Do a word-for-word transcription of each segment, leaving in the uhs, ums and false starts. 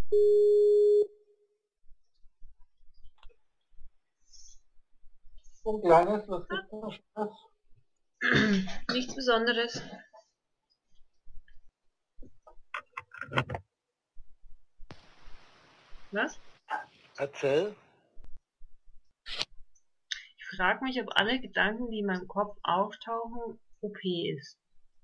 Ein kleines, was gibt es das? Nichts Besonderes. Was? Erzähl. Ich frage mich, ob alle Gedanken, die in meinem Kopf auftauchen, O P ist.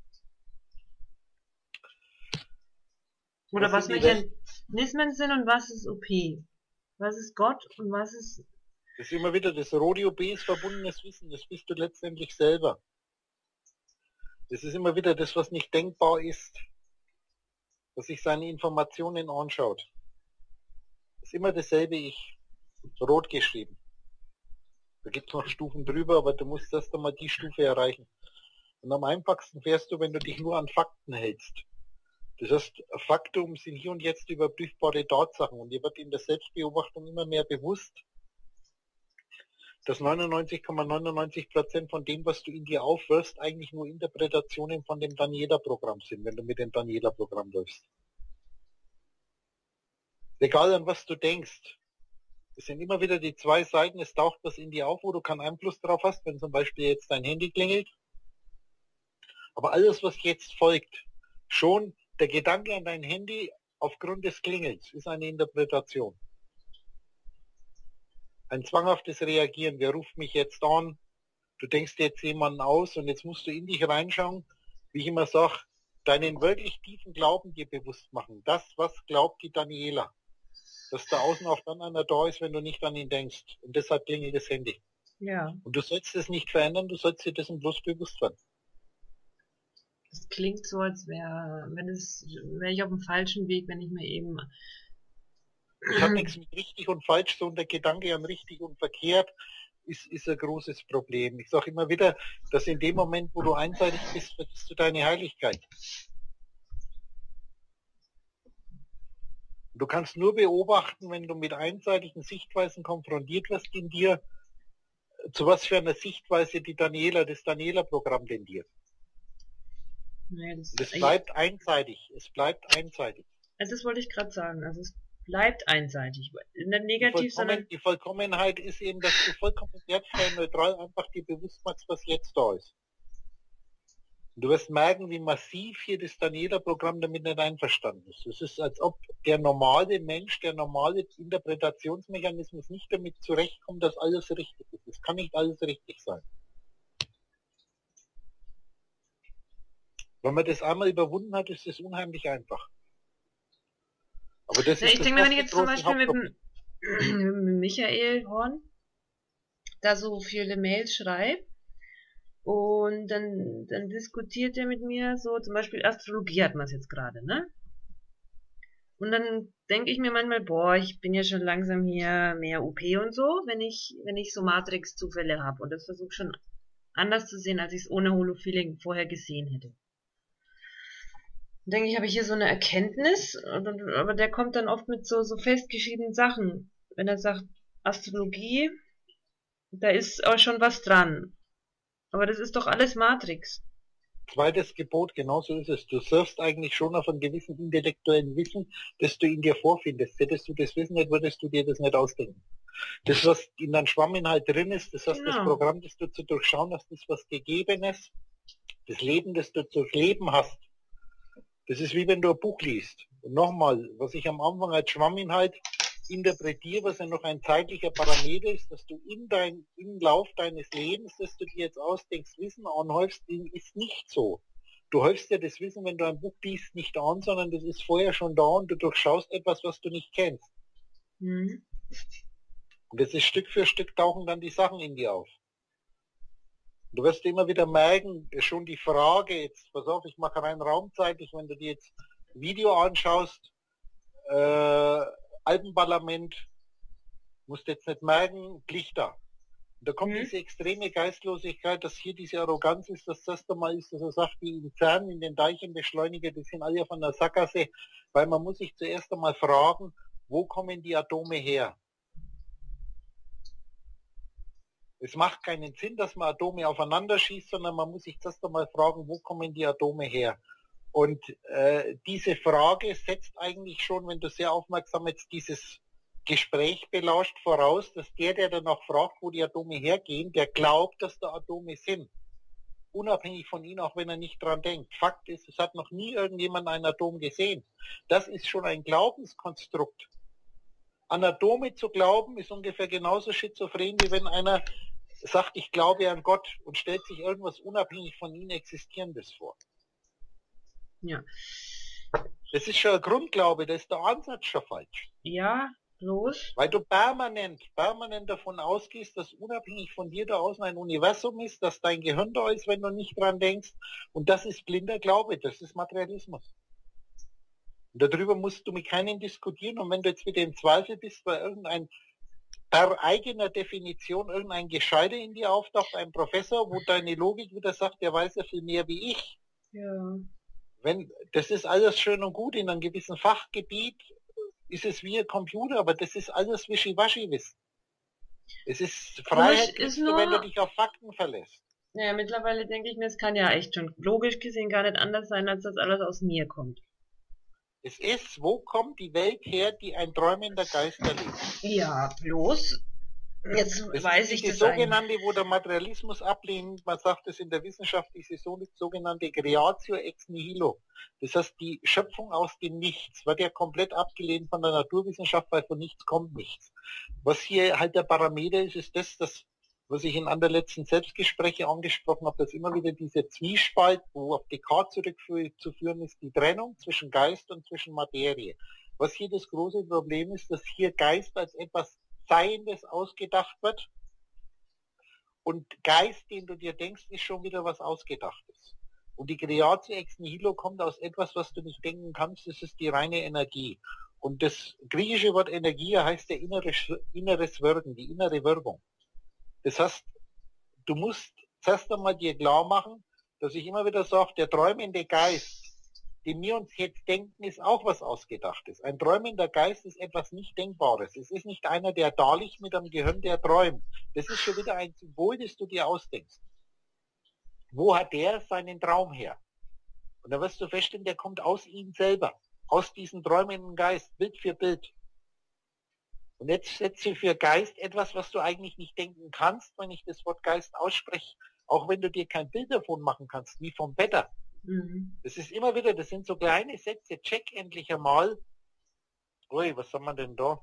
Oder was, was Mechanismen sind und was ist O P? Was ist Gott und was ist... Das ist immer wieder das Rodeo B ist verbundenes Wissen, das bist du letztendlich selber. Das ist immer wieder das, was nicht denkbar ist, was sich seine Informationen anschaut. Das ist immer dasselbe Ich, rot geschrieben. Da gibt es noch Stufen drüber, aber du musst erst einmal die Stufe erreichen. Und am einfachsten fährst du, wenn du dich nur an Fakten hältst. Das heißt, Faktum sind hier und jetzt überprüfbare Tatsachen und dir wird in der Selbstbeobachtung immer mehr bewusst, dass neunundneunzig Komma neunundneunzig Prozent von dem, was du in dir aufwirfst, eigentlich nur Interpretationen von dem Daniela-Programm sind, wenn du mit dem Daniela-Programm läufst. Egal an was du denkst, es sind immer wieder die zwei Seiten, es taucht was in dir auf, wo du keinen Einfluss drauf hast, wenn zum Beispiel jetzt dein Handy klingelt. Aber alles, was jetzt folgt, schon der Gedanke an dein Handy aufgrund des Klingels, ist eine Interpretation. Ein zwanghaftes Reagieren, wer ruft mich jetzt an, du denkst jetzt jemanden aus und jetzt musst du in dich reinschauen, wie ich immer sage, deinen wirklich tiefen Glauben dir bewusst machen. Das, was glaubt die Daniela. Dass da außen auch dann einer da ist, wenn du nicht an ihn denkst. Und deshalb klingelt das Handy. Ja. Und du sollst es nicht verändern, du sollst dir dessen bloß bewusst werden. Das klingt so, als wäre, wenn es, wäre ich auf dem falschen Weg, wenn ich mir eben... Ich habe nichts mit richtig und falsch, so und der Gedanke an richtig und verkehrt ist, ist ein großes Problem. Ich sage immer wieder, dass in dem Moment, wo du einseitig bist, vergisst du deine Heiligkeit. Du kannst nur beobachten, wenn du mit einseitigen Sichtweisen konfrontiert wirst in dir, zu was für einer Sichtweise die Daniela, das Daniela-Programm tendiert. Nee, das, es bleibt ich, einseitig. Es bleibt einseitig. Also das wollte ich gerade sagen. Also es bleibt einseitig. Nicht negativ, die, sondern... die Vollkommenheit ist eben, dass du vollkommen wertfrei und neutral einfach dir bewusst machst, was jetzt da ist. Und du wirst merken, wie massiv hier das Daniela-Programm damit nicht einverstanden ist. Es ist, als ob der normale Mensch, der normale Interpretationsmechanismus nicht damit zurechtkommt, dass alles richtig ist. Es kann nicht alles richtig sein. Wenn man das einmal überwunden hat, ist es unheimlich einfach. Aber das ja, ist ich das denke mir, wenn ich jetzt zum Beispiel mit dem, Hauptproblem. mit Michael Horn da so viele Mails schreibe und dann, dann diskutiert er mit mir so, zum Beispiel Astrologie hat man es jetzt gerade, ne? Und dann denke ich mir manchmal, boah, ich bin ja schon langsam hier mehr O P und so, wenn ich, wenn ich so Matrix-Zufälle habe. Und das versuche schon anders zu sehen, als ich es ohne Holofeeling vorher gesehen hätte. Dann denke ich, habe ich hier so eine Erkenntnis, aber der kommt dann oft mit so, so festgeschriebenen Sachen. Wenn er sagt, Astrologie, da ist auch schon was dran. Aber das ist doch alles Matrix. Zweites Gebot, genauso ist es. Du surfst eigentlich schon auf einem gewissen intellektuellen Wissen, das du in dir vorfindest. Hättest du das Wissen nicht, würdest du dir das nicht ausdenken. Das, was in deinem Schwamminhalt drin ist, das heißt, genau. Das Programm, das du zu durchschauen hast, ist was Gegebenes. Das Leben, das du zu leben hast, das ist wie wenn du ein Buch liest. Und nochmal, was ich am Anfang als Schwamminhalt interpretiere, was ja noch ein zeitlicher Parameter ist, dass du in dein, im Lauf deines Lebens, das du dir jetzt ausdenkst, Wissen anhäufst, ist nicht so. Du häufst ja das Wissen, wenn du ein Buch liest, nicht an, sondern das ist vorher schon da und du durchschaust etwas, was du nicht kennst. Mhm. Und das ist Stück für Stück tauchen dann die Sachen in dir auf. Du wirst immer wieder merken, schon die Frage, jetzt, pass auf, ich mache rein raumzeitlich, wenn du dir jetzt Video anschaust, äh, Alpenparlament, musst jetzt nicht merken, Lichter. Und da kommt mhm. diese extreme Geistlosigkeit, dass hier diese Arroganz ist, dass das erste Mal ist, dass er sagt, die in CERN, in den Teilchenbeschleuniger, die sind alle von der Sackgasse, weil man muss sich zuerst einmal fragen, wo kommen die Atome her? Es macht keinen Sinn, dass man Atome aufeinander schießt, sondern man muss sich zuerst einmal fragen, wo kommen die Atome her? Und äh, diese Frage setzt eigentlich schon, wenn du sehr aufmerksam jetzt dieses Gespräch belauscht, voraus, dass der, der danach fragt, wo die Atome hergehen, der glaubt, dass da Atome sind. Unabhängig von ihm, auch wenn er nicht dran denkt. Fakt ist, es hat noch nie irgendjemand ein Atom gesehen. Das ist schon ein Glaubenskonstrukt. An Atome zu glauben, ist ungefähr genauso schizophren, wie wenn einer sagt, ich glaube an Gott und stellt sich irgendwas unabhängig von ihm Existierendes vor. Ja. Das ist schon ein Grundglaube, da ist der Ansatz schon falsch. Ja, bloß. Weil du permanent, permanent davon ausgehst, dass unabhängig von dir da außen ein Universum ist, dass dein Gehirn da ist, wenn du nicht dran denkst. Und das ist blinder Glaube, das ist Materialismus. Und darüber musst du mit keinem diskutieren. Und wenn du jetzt wieder im Zweifel bist, weil irgendein per eigener Definition irgendein Gescheiter in dir auftaucht, ein Professor, wo deine Logik wieder sagt, der weiß ja viel mehr wie ich. Ja. Wenn, das ist alles schön und gut, in einem gewissen Fachgebiet ist es wie ein Computer, aber das ist alles Wischiwaschi-Wissen. Es ist Freiheit, ist du, nur, wenn du dich auf Fakten verlässt. Naja, mittlerweile denke ich mir, es kann ja echt schon logisch gesehen gar nicht anders sein, als dass alles aus mir kommt. Es ist, wo kommt die Welt her, die ein träumender Geist erlebt? Ja, bloß, jetzt das weiß ist ich die das sogenannte, wo der Materialismus ablehnt, man sagt es in der Wissenschaft, diese sogenannte Creatio ex nihilo. Das heißt, die Schöpfung aus dem Nichts wird ja komplett abgelehnt von der Naturwissenschaft, weil von nichts kommt nichts. Was hier halt der Parameter ist, ist das, das was ich in einem der letzten Selbstgespräche angesprochen habe, dass immer wieder dieser Zwiespalt, wo auf Descartes zurückzuführen ist, die Trennung zwischen Geist und zwischen Materie. Was hier das große Problem ist, dass hier Geist als etwas Seiendes ausgedacht wird und Geist, den du dir denkst, ist schon wieder was Ausgedachtes. Und die Creatio ex nihilo kommt aus etwas, was du nicht denken kannst, das ist die reine Energie. Und das griechische Wort Energie heißt ja inneres, inneres Wirken, die innere Wirkung. Das heißt, du musst zuerst einmal dir klar machen, dass ich immer wieder sage, der träumende Geist, den wir uns jetzt denken, ist auch was Ausgedachtes. Ein träumender Geist ist etwas nicht Denkbares. Es ist nicht einer, der da liegt mit einem Gehirn, der träumt. Das ist schon wieder ein Symbol, das du dir ausdenkst. Wo hat der seinen Traum her? Und da wirst du feststellen, der kommt aus ihm selber, aus diesem träumenden Geist, Bild für Bild. Und jetzt setze ich für Geist etwas, was du eigentlich nicht denken kannst, wenn ich das Wort Geist ausspreche, auch wenn du dir kein Bild davon machen kannst, wie vom Wetter. Mhm. Das ist immer wieder, das sind so kleine Sätze, check endlich einmal. Ui, was haben wir denn da?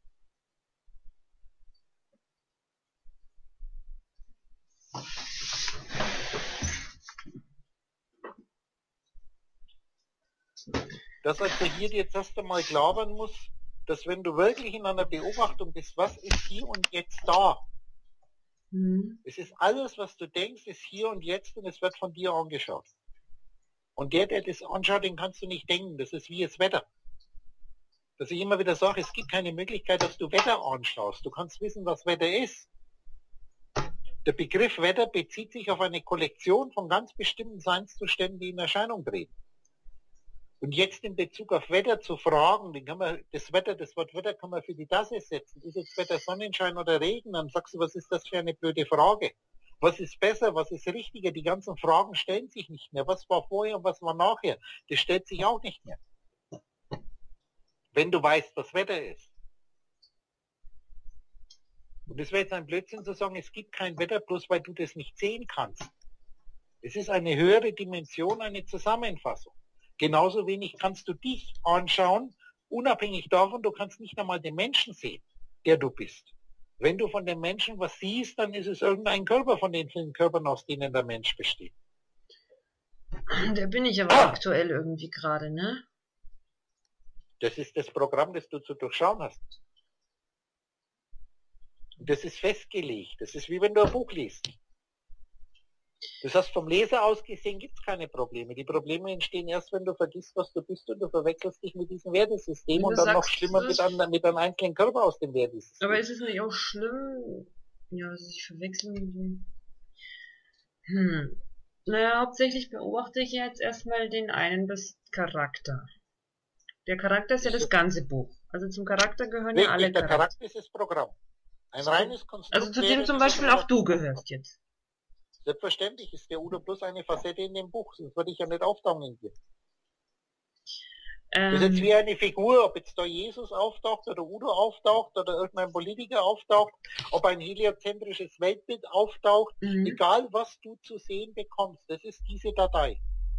Dass also hier jetzt erst einmal klar werden muss, dass wenn du wirklich in einer Beobachtung bist, was ist hier und jetzt da? Mhm. Es ist alles, was du denkst, ist hier und jetzt und es wird von dir angeschaut. Und der, der das anschaut, den kannst du nicht denken. Das ist wie das Wetter. Dass ich immer wieder sage, es gibt keine Möglichkeit, dass du Wetter anschaust. Du kannst wissen, was Wetter ist. Der Begriff Wetter bezieht sich auf eine Kollektion von ganz bestimmten Seinszuständen, die in Erscheinung treten. Und jetzt in Bezug auf Wetter zu fragen, den kann man, das Wetter, das Wort Wetter kann man für die Tasse setzen. Ist jetzt Wetter Sonnenschein oder Regen? Dann sagst du, was ist das für eine blöde Frage? Was ist besser? Was ist richtiger? Die ganzen Fragen stellen sich nicht mehr. Was war vorher und was war nachher? Das stellt sich auch nicht mehr. Wenn du weißt, was Wetter ist. Und es wäre jetzt ein Blödsinn zu sagen, es gibt kein Wetter, bloß weil du das nicht sehen kannst. Es ist eine höhere Dimension, eine Zusammenfassung. Genauso wenig kannst du dich anschauen, unabhängig davon, du kannst nicht einmal den Menschen sehen, der du bist. Wenn du von dem Menschen was siehst, dann ist es irgendein Körper von den vielen Körpern, aus denen der Mensch besteht. Da bin ich aber ah. aktuell irgendwie gerade, ne? Das ist das Programm, das du zu durchschauen hast. Und das ist festgelegt. Das ist wie wenn du ein Buch liest. Das heißt, vom Leser aus gesehen gibt es keine Probleme. Die Probleme entstehen erst, wenn du vergisst, was du bist und du verwechselst dich mit diesem Wertesystem und dann sagst, noch schlimmer mit einem, mit einem einzelnen Körper aus dem Wertesystem. Aber ist es nicht auch schlimm, ja, dass ich verwechsel mit dem... Hm. Naja, hauptsächlich beobachte ich jetzt erstmal den einen, das Charakter. Der Charakter ist ja das ganze Buch. Also zum Charakter gehören ja alle Charakter. Der Charakter ist das Programm. Ein reines Konstrukt. Also zu dem zum Beispiel auch du gehörst jetzt. Selbstverständlich ist der Udo Plus eine Facette in dem Buch, sonst würde ich ja nicht auftauchen hier. Das ist jetzt Ähm, wie eine Figur, ob jetzt da Jesus auftaucht oder Udo auftaucht oder irgendein Politiker auftaucht, ob ein heliozentrisches Weltbild auftaucht, mhm. egal was du zu sehen bekommst, das ist diese Datei.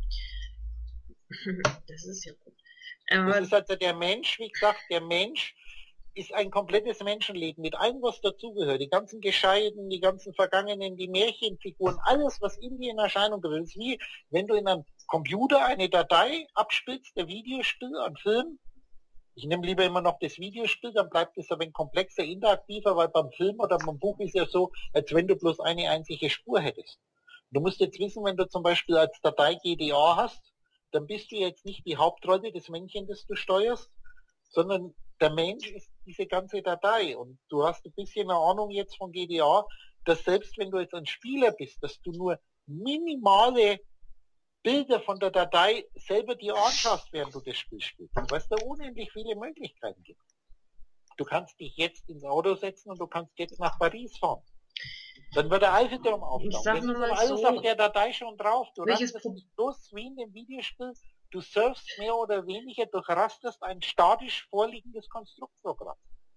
Das ist ja gut. Das Aber ist also der Mensch, wie gesagt, der Mensch ist ein komplettes Menschenleben mit allem, was dazugehört. Die ganzen Gescheiden, die ganzen Vergangenen, die Märchenfiguren, alles, was in dir in Erscheinung gerät. Es ist wie, wenn du in einem Computer eine Datei abspielst, der Videospiel, ein Film. Ich nehme lieber immer noch das Videospiel, dann bleibt es ein wenig komplexer, interaktiver, weil beim Film oder beim Buch ist ja so, als wenn du bloß eine einzige Spur hättest. Du musst jetzt wissen, wenn du zum Beispiel als Datei G D A hast, dann bist du jetzt nicht die Hauptrolle des Männchen, das du steuerst, sondern der Mensch ist diese ganze Datei. Und du hast ein bisschen eine Ahnung jetzt von G D A, dass selbst wenn du jetzt ein Spieler bist, dass du nur minimale Bilder von der Datei selber dir anschaust, während du das Spiel spielst. Weil es da unendlich viele Möglichkeiten gibt. Du kannst dich jetzt ins Auto setzen und du kannst jetzt nach Paris fahren. Dann wird der Eiffelturm ich auftauchen. sag Das nur ist mal aber alles so, auf der Datei schon drauf. Du welches rastest Pro nicht bloß wie in dem Videospiel. Du surfst mehr oder weniger, durchrastest ein statisch vorliegendes Konstruktprogramm.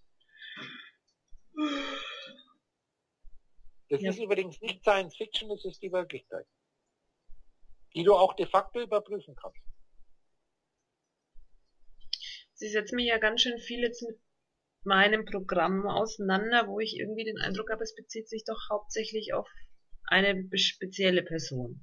Das ja, ist übrigens nicht Science Fiction, das ist die Wirklichkeit. Die du auch de facto überprüfen kannst. Sie setzen mich ja ganz schön viel jetzt mit meinem Programm auseinander, wo ich irgendwie den Eindruck habe, es bezieht sich doch hauptsächlich auf eine spezielle Person.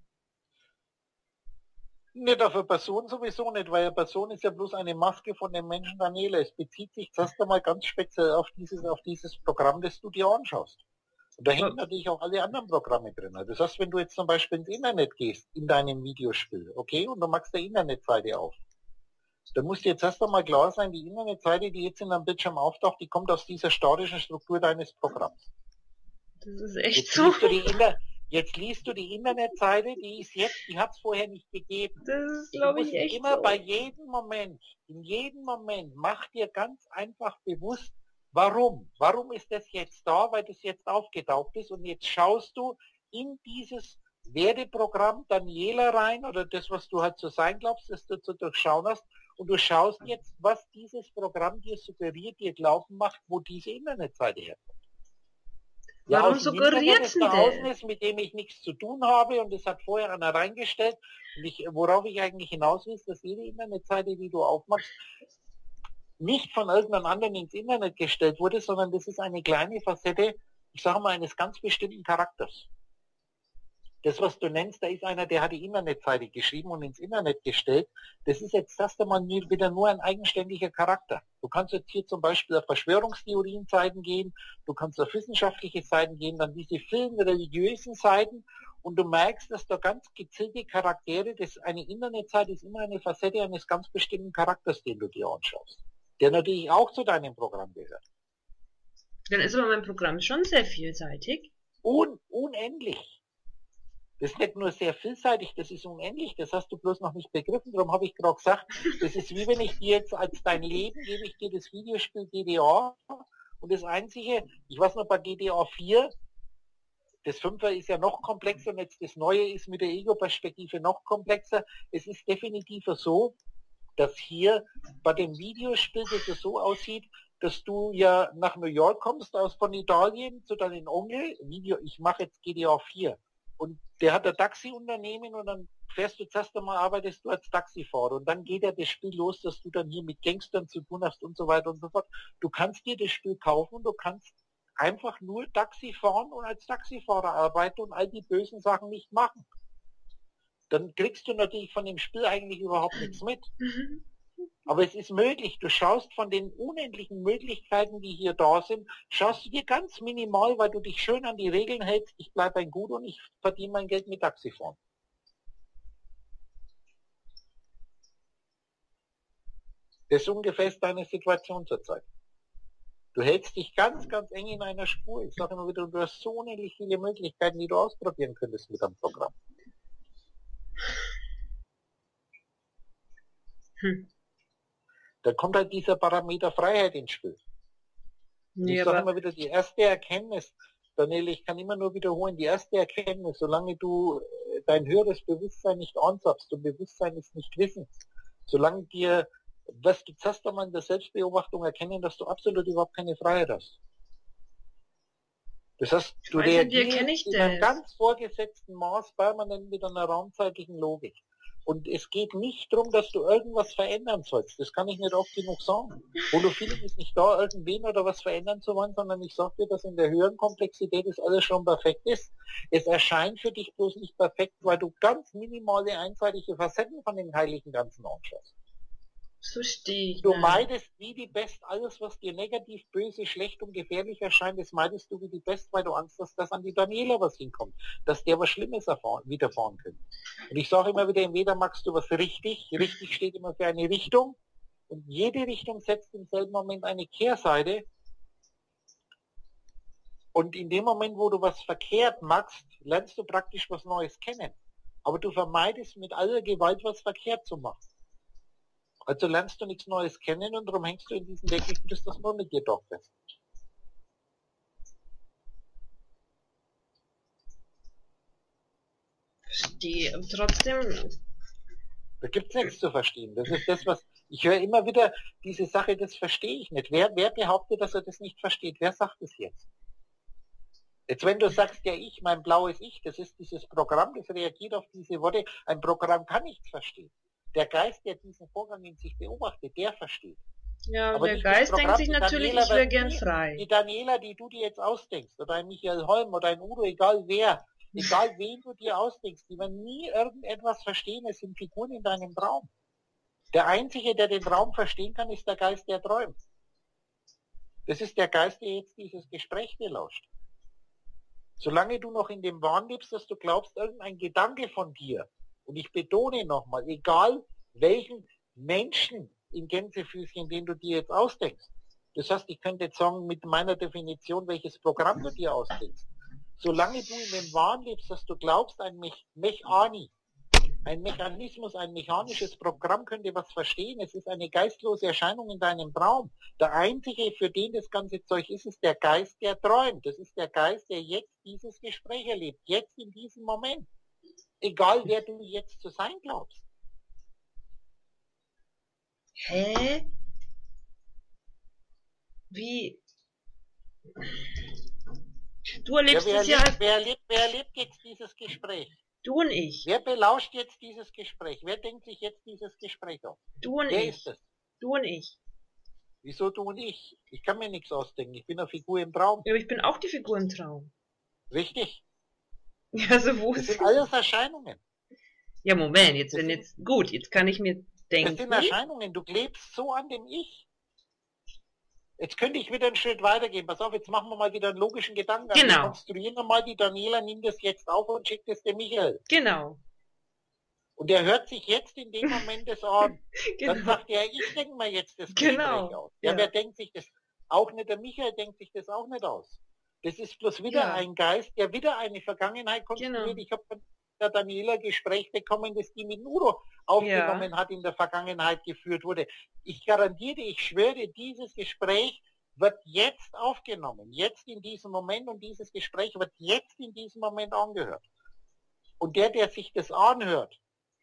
Nicht auf eine Person sowieso nicht, weil eine Person ist ja bloß eine Maske von dem Menschen Daniela. Es bezieht sich zuerst einmal ganz speziell auf dieses, auf dieses Programm, das du dir anschaust. Und da hängen natürlich auch alle anderen Programme drin. Das heißt, wenn du jetzt zum Beispiel ins Internet gehst, in deinem Videospiel, okay, und du machst eine Internetseite auf, dann muss dir jetzt erst einmal klar sein, die Internetseite, die jetzt in deinem Bildschirm auftaucht, die kommt aus dieser statischen Struktur deines Programms. Das ist echt Jetzt so. liest du die, Inter Jetzt liest du die Internetseite, die ist jetzt, die hat es vorher nicht gegeben. Das ist, Du glaube ich, musst echt immer so. bei jedem Moment, in jedem Moment, mach dir ganz einfach bewusst, warum? Warum ist das jetzt da? Weil das jetzt aufgetaucht ist und jetzt schaust du in dieses Werdeprogramm Daniela rein oder das, was du halt zu sein glaubst, das du zu durchschauen hast und du schaust jetzt, was dieses Programm dir suggeriert, dir glauben macht, wo diese Internetseite herkommt. Ja, Warum aus dem Internet, suggeriert das denn da außen das? ist, mit dem ich nichts zu tun habe und das hat vorher einer reingestellt. Und ich, worauf ich eigentlich hinaus will, ist, dass jede Internetseite, die du aufmachst, nicht von irgendeinem anderen ins Internet gestellt wurde, sondern das ist eine kleine Facette, ich sage mal, eines ganz bestimmten Charakters. Das, was du nennst, da ist einer, der hat die Internetseite geschrieben und ins Internet gestellt. Das ist jetzt erst einmal wieder nur ein eigenständiger Charakter. Du kannst jetzt hier zum Beispiel auf Verschwörungstheorien-Seiten gehen, du kannst auf wissenschaftliche Seiten gehen, dann diese vielen religiösen Seiten und du merkst, dass da ganz gezielte Charaktere, das eine Internetseite ist immer eine Facette eines ganz bestimmten Charakters, den du dir anschaust, der natürlich auch zu deinem Programm gehört. Dann ist aber mein Programm schon sehr vielseitig. Un unendlich. Das ist nicht nur sehr vielseitig, das ist unendlich, das hast du bloß noch nicht begriffen, darum habe ich gerade gesagt, das ist wie wenn ich dir jetzt als dein Leben, gebe ich dir das Videospiel G D A und das Einzige, ich weiß noch bei G D A vier, das Fünfer ist ja noch komplexer und jetzt das Neue ist mit der Ego-Perspektive noch komplexer. Es ist definitiv so, dass hier bei dem Videospiel das so aussieht, dass du ja nach New York kommst aus von Italien zu deinem Onkel, Video, ich mache jetzt G D A vier. Und der hat ein Taxiunternehmen und dann fährst du zuerst einmal, arbeitest du als Taxifahrer und dann geht ja das Spiel los, dass du dann hier mit Gangstern zu tun hast und so weiter und so fort. Du kannst dir das Spiel kaufen und du kannst einfach nur Taxi fahren und als Taxifahrer arbeiten und all die bösen Sachen nicht machen. Dann kriegst du natürlich von dem Spiel eigentlich überhaupt nichts mit. Aber es ist möglich, du schaust von den unendlichen Möglichkeiten, die hier da sind, schaust du dir ganz minimal, weil du dich schön an die Regeln hältst, ich bleibe ein Gut und ich verdiene mein Geld mit Taxifahren. Das ist ungefähr deine Situation zurzeit. Du hältst dich ganz, ganz eng in einer Spur. Ich sage immer wieder, du hast so unendlich viele Möglichkeiten, die du ausprobieren könntest mit einem Programm. Hm. Da kommt halt dieser Parameter Freiheit ins Spiel. Und Nee, ich sage aber immer wieder, die erste Erkenntnis, Daniel, ich kann immer nur wiederholen, die erste Erkenntnis, solange du dein höheres Bewusstsein nicht anzapfst, und Bewusstsein ist nicht Wissen, solange dir wirst du zuerst einmal in der Selbstbeobachtung erkennen, dass du absolut überhaupt keine Freiheit hast. Das heißt, du reagierst in einem ganz vorgesetzten Maß permanent mit einer raumzeitlichen Logik. Und es geht nicht darum, dass du irgendwas verändern sollst. Das kann ich nicht oft genug sagen. Holo-Feeling ist nicht da, irgendwen oder was verändern zu wollen, sondern ich sage dir, dass in der höheren Komplexität das alles schon perfekt ist. Es erscheint für dich bloß nicht perfekt, weil du ganz minimale einseitige Facetten von dem Heiligen Ganzen anschaust. Verstehe ich. Du meidest wie die Pest alles, was dir negativ, böse, schlecht und gefährlich erscheint, das meidest du wie die Pest, weil du Angst hast, dass an die Daniela was hinkommt, dass der was Schlimmes erfahren, widerfahren könnte. Und ich sage immer wieder, entweder machst du was richtig, richtig steht immer für eine Richtung, und jede Richtung setzt im selben Moment eine Kehrseite, und in dem Moment, wo du was verkehrt machst, lernst du praktisch was Neues kennen. Aber du vermeidest mit aller Gewalt, was verkehrt zu machen. Also lernst du nichts Neues kennen und darum hängst du in diesem Deckel, bis das nur mit dir doch fest. Verstehe. Und trotzdem. Da gibt's nichts zu verstehen. Das ist das, was ich höre immer wieder, diese Sache, das verstehe ich nicht. Wer, wer behauptet, dass er das nicht versteht? Wer sagt es jetzt? Jetzt, wenn du sagst, ja ich, mein blaues Ich, das ist dieses Programm, das reagiert auf diese Worte. Ein Programm kann nichts verstehen. Der Geist, der diesen Vorgang in sich beobachtet, der versteht. Ja, aber der Geist denkt sich natürlich, Daniela, ich wäre gern frei. Die Daniela, die du dir jetzt ausdenkst, oder ein Michael Holm oder ein Udo, egal wer, egal wen du dir ausdenkst, die werden nie irgendetwas verstehen, es sind Figuren in deinem Traum. Der Einzige, der den Traum verstehen kann, ist der Geist, der träumt. Das ist der Geist, der jetzt dieses Gespräch belauscht. Solange du noch in dem Wahn lebst, dass du glaubst, irgendein Gedanke von dir, und ich betone nochmal, egal welchen Menschen in Gänsefüßchen, den du dir jetzt ausdenkst. Das heißt, ich könnte jetzt sagen, mit meiner Definition, welches Programm du dir ausdenkst. Solange du in dem Wahn lebst, dass du glaubst, ein Me Mechani, ein Mechanismus, ein mechanisches Programm könnte was verstehen. Es ist eine geistlose Erscheinung in deinem Traum. Der Einzige, für den das ganze Zeug ist, ist der Geist, der träumt. Das ist der Geist, der jetzt dieses Gespräch erlebt. Jetzt in diesem Moment. Egal, wer du jetzt zu sein glaubst. Hä? Wie? Du erlebst ja, wer es ja... Erlebt, wer, erlebt, wer erlebt jetzt dieses Gespräch? Du und ich. Wer belauscht jetzt dieses Gespräch? Wer denkt sich jetzt dieses Gespräch auf? Du und wer ich. ist es? Du und ich. Wieso du und ich? Ich kann mir nichts ausdenken. Ich bin eine Figur im Traum. Ja, aber ich bin auch die Figur im Traum. Richtig. Ja, so wo Das sind alles Erscheinungen. Ja, Moment, jetzt das wenn sind, jetzt, gut, jetzt kann ich mir denken. Das sind Erscheinungen, du klebst so an dem Ich. Jetzt könnte ich wieder einen Schritt weitergehen. Pass auf, jetzt machen wir mal wieder einen logischen Gedanken. Genau. Wir konstruieren wir mal die Daniela, nimm das jetzt auf und schickt es dem Michael. Genau. Und er hört sich jetzt in dem Moment das an. Genau. Dann sagt er, ich denke mir jetzt das Gespräch genau. aus. Ja, ja, wer denkt sich das? Auch nicht der Michael denkt sich das auch nicht aus. Das ist bloß wieder ja. ein Geist, der wieder eine Vergangenheit konstruiert. Genau. Ich habe von der Daniela Gespräch bekommen, das die mit Udo aufgenommen ja. hat, in der Vergangenheit geführt wurde. Ich garantiere, ich schwöre, dieses Gespräch wird jetzt aufgenommen. Jetzt in diesem Moment, und dieses Gespräch wird jetzt in diesem Moment angehört. Und der, der sich das anhört.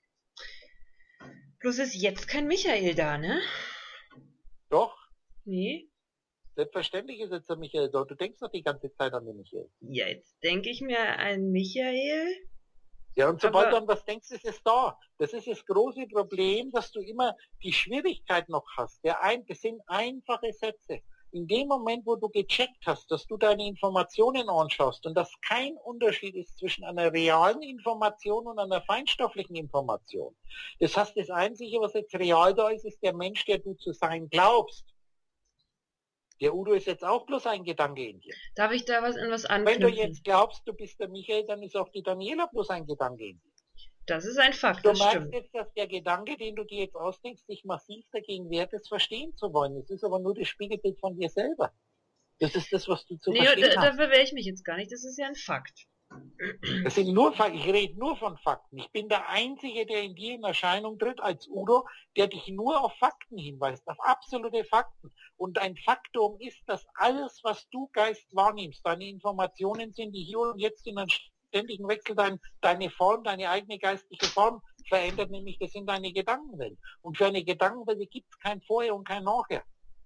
Bloß ist jetzt kein Michael da, ne? Doch. Nee. Selbstverständlich ist jetzt der Michael da. Du denkst doch die ganze Zeit an den Michael. Ja, jetzt denke ich mir an Michael. Ja, und sobald aber du an was denkst, ist es da. Das ist das große Problem, dass du immer die Schwierigkeit noch hast. Der ein, das sind einfache Sätze. In dem Moment, wo du gecheckt hast, dass du deine Informationen anschaust und dass kein Unterschied ist zwischen einer realen Information und einer feinstofflichen Information. Das heißt, das Einzige, was jetzt real da ist, ist der Mensch, der du zu sein glaubst. Der Udo ist jetzt auch bloß ein Gedanke in dir. Darf ich da was in was anknüpfen? Wenn du jetzt glaubst, du bist der Michael, dann ist auch die Daniela bloß ein Gedanke in dir. Das ist ein Fakt, du das merkst stimmt. jetzt, dass der Gedanke, den du dir jetzt ausdenkst, dich massiv dagegen wehrt, es verstehen zu wollen. Es ist aber nur das Spiegelbild von dir selber. Das ist das, was du zu nee, verstehen da, hast. Dafür wehre ich mich jetzt gar nicht, das ist ja ein Fakt. Das sind nur, ich rede nur von Fakten. Ich bin der Einzige, der in dir in Erscheinung tritt als Udo, der dich nur auf Fakten hinweist, auf absolute Fakten. Und ein Faktum ist, dass alles, was du Geist wahrnimmst, deine Informationen sind, die hier und jetzt in einem ständigen Wechsel dein, deine Form, deine eigene geistliche Form verändert nämlich das in deine Gedankenwelt. Und für eine Gedankenwelt gibt es kein Vorher und kein Nachher.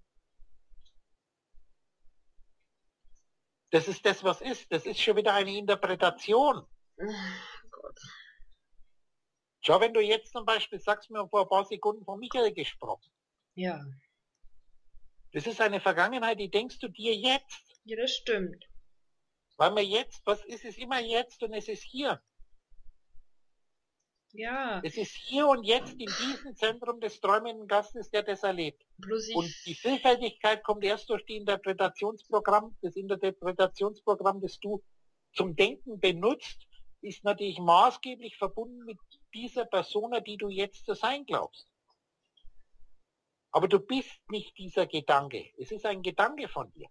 Das ist das, was ist. Das ist schon wieder eine Interpretation. Oh Gott. Schau, wenn du jetzt zum Beispiel sagst, mir vor ein paar Sekunden von Michael gesprochen. Ja. Das ist eine Vergangenheit, die denkst du dir jetzt. Ja, das stimmt. Weil man jetzt, was ist es immer jetzt und es ist hier. Ja. Es ist hier und jetzt in diesem Zentrum des träumenden Gastes, der das erlebt. Bloß ich Und die Vielfältigkeit kommt erst durch die Interpretationsprogramm, das Interpretationsprogramm, das du zum Denken benutzt, ist natürlich maßgeblich verbunden mit dieser Persona, die du jetzt zu sein glaubst. Aber du bist nicht dieser Gedanke. Es ist ein Gedanke von dir.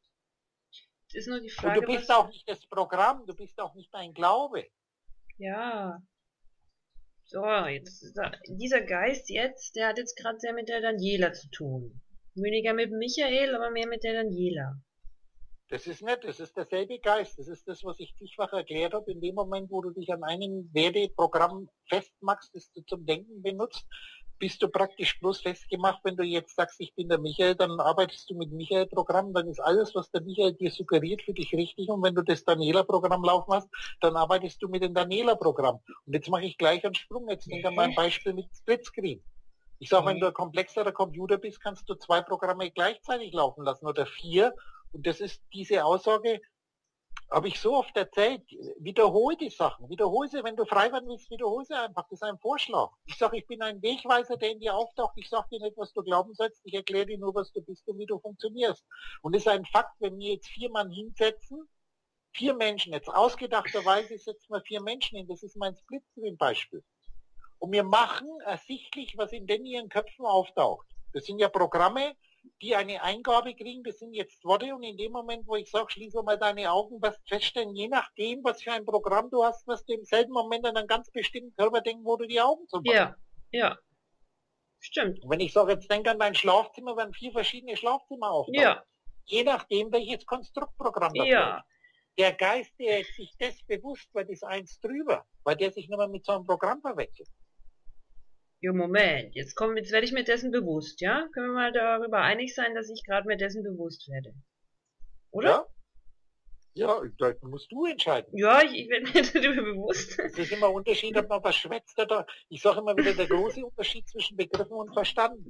ist nur die Frage, und du bist was... auch nicht das Programm, du bist auch nicht dein Glaube. Ja. So, jetzt ist da, dieser Geist jetzt, der hat jetzt gerade sehr mit der Daniela zu tun. Weniger mit Michael, aber mehr mit der Daniela. Das ist nicht, das ist derselbe Geist. Das ist das, was ich zigfach erklärt habe. In dem Moment, wo du dich an einem Werdeprogramm festmachst, das du zum Denken benutzt, bist du praktisch bloß festgemacht. Wenn du jetzt sagst, ich bin der Michael, dann arbeitest du mit Michael-Programm, dann ist alles, was der Michael dir suggeriert, für dich richtig. Und wenn du das Daniela-Programm laufen hast, dann arbeitest du mit dem Daniela-Programm. Und jetzt mache ich gleich einen Sprung. Jetzt denke an mein Beispiel mit Splitscreen. Ich sage, wenn du ein komplexerer Computer bist, kannst du zwei Programme gleichzeitig laufen lassen oder vier. Und das ist diese Aussage, habe ich so oft erzählt, wiederhole die Sachen, wiederhole sie, wenn du frei werden willst, wiederhole sie einfach, das ist ein Vorschlag. Ich sage, ich bin ein Wegweiser, der in dir auftaucht, ich sage dir nicht, was du glauben sollst, ich erkläre dir nur, was du bist und wie du funktionierst. Und es ist ein Fakt, wenn wir jetzt vier Mann hinsetzen, vier Menschen, jetzt ausgedachterweise setzen wir vier Menschen hin, das ist mein Splitscreen-Beispiel. Und wir machen ersichtlich, was in den ihren Köpfen auftaucht. Das sind ja Programme, die eine Eingabe kriegen, das sind jetzt Worte, und in dem Moment, wo ich sage, schließe mal deine Augen, wirst du feststellen, je nachdem, was für ein Programm du hast, wirst du im selben Moment an einen ganz bestimmten Körper denken, wo du die Augen zumachst. Ja, ja. Stimmt. Und wenn ich sage, jetzt denk an dein Schlafzimmer, werden vier verschiedene Schlafzimmer auftauchen. Ja. Je nachdem, welches Konstruktprogramm das Ja. ist. Der Geist, der jetzt sich das bewusst wird, ist eins drüber, weil der sich nicht mehr mit so einem Programm verwechselt. Jo, Moment, jetzt komm, jetzt werde ich mir dessen bewusst, ja? Können wir mal darüber einig sein, dass ich gerade mir dessen bewusst werde? Oder? Ja? Ja, da musst du entscheiden. Ja, ich, ich werde mir darüber bewusst. Es ist immer ein Unterschied, ob man was schwätzt oder... Ich sage immer wieder, der große Unterschied zwischen Begriffen und Verstanden.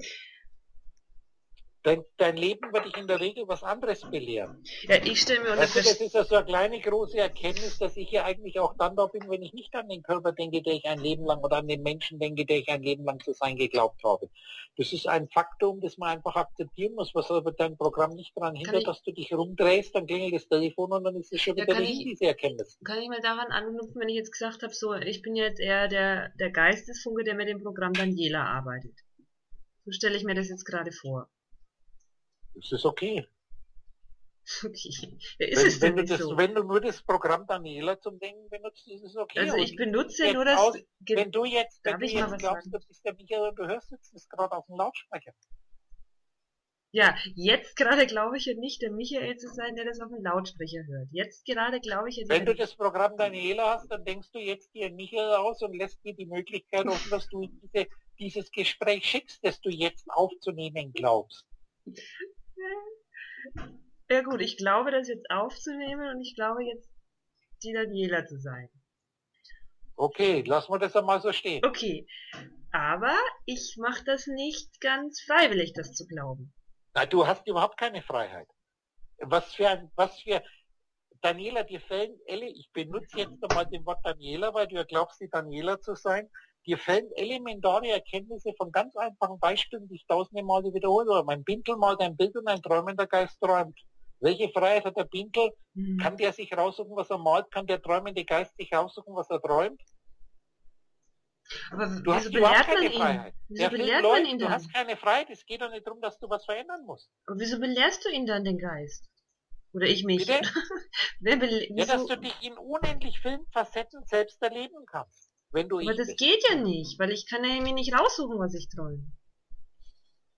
Dein, dein Leben wird dich in der Regel was anderes belehren. Ja, ich stelle mir unter Weißt du, das Ver- ist ja so eine kleine, große Erkenntnis, dass ich ja eigentlich auch dann da bin, wenn ich nicht an den Körper denke, der ich ein Leben lang, oder an den Menschen denke, der ich ein Leben lang zu sein geglaubt habe. Das ist ein Faktum, das man einfach akzeptieren muss, was aber dein Programm nicht daran hindert, ich- dass du dich rumdrehst, dann klingelt das Telefon und dann ist es schon Ja, wieder kann dahin, ich- diese Erkenntnis. Kann ich mal daran anknüpfen, wenn ich jetzt gesagt habe, so, ich bin jetzt eher der, der Geistesfunke, der mit dem Programm Daniela arbeitet. So stelle ich mir das jetzt gerade vor. Das ist okay. Okay. Ja, ist Wenn, es wenn, denn du nicht das, so? wenn du nur das Programm Daniela zum Denken benutzt, ist es okay. Also Aber ich wie benutze jetzt nur das... aus- Ge- Wenn du jetzt, wenn Darf du ich mal jetzt was glaubst, sagen? du bist der Michael und du hörst jetzt das gerade auf dem Lautsprecher. Ja, jetzt gerade glaube ich ja nicht, der Michael zu sein, der das auf dem Lautsprecher hört. Jetzt gerade glaube ich ja... Wenn der- du das Programm Daniela hast, dann denkst du jetzt dir Michael aus und lässt dir die Möglichkeit offen, dass du diese, dieses Gespräch schickst, das du jetzt aufzunehmen glaubst. Ja gut, ich glaube, das jetzt aufzunehmen und ich glaube jetzt, die Daniela zu sein. Okay, lassen wir das einmal so stehen. Okay, aber ich mache das nicht ganz freiwillig, das zu glauben. Nein, du hast überhaupt keine Freiheit. Was für ein, was für, Daniela, dir fällen, Elle, ich benutze jetzt einmal den Wort Daniela, weil du ja glaubst, die Daniela zu sein. Dir fällen elementare Erkenntnisse von ganz einfachen Beispielen, die ich tausende Male wiederhole. Mein Pintel malt ein Bild und ein träumender Geist träumt. Welche Freiheit hat der Pintel? Hm. Kann der sich raussuchen, was er malt? Kann der träumende Geist sich raussuchen, was er träumt? Aber Du hast wieso überhaupt belehrt man keine ihn? Freiheit. Wieso Der Film belehrt man läuft, ihn du dann? hast keine Freiheit. Es geht doch nicht darum, dass du was verändern musst. Aber wieso belehrst du ihn dann, den Geist? Oder ich mich? Bitte? Wer bele Ja, dass wieso? du dich in unendlich vielen Facetten selbst erleben kannst, wenn du Aber ich das bist. geht ja nicht, weil ich kann ja mir nicht raussuchen, was ich träume.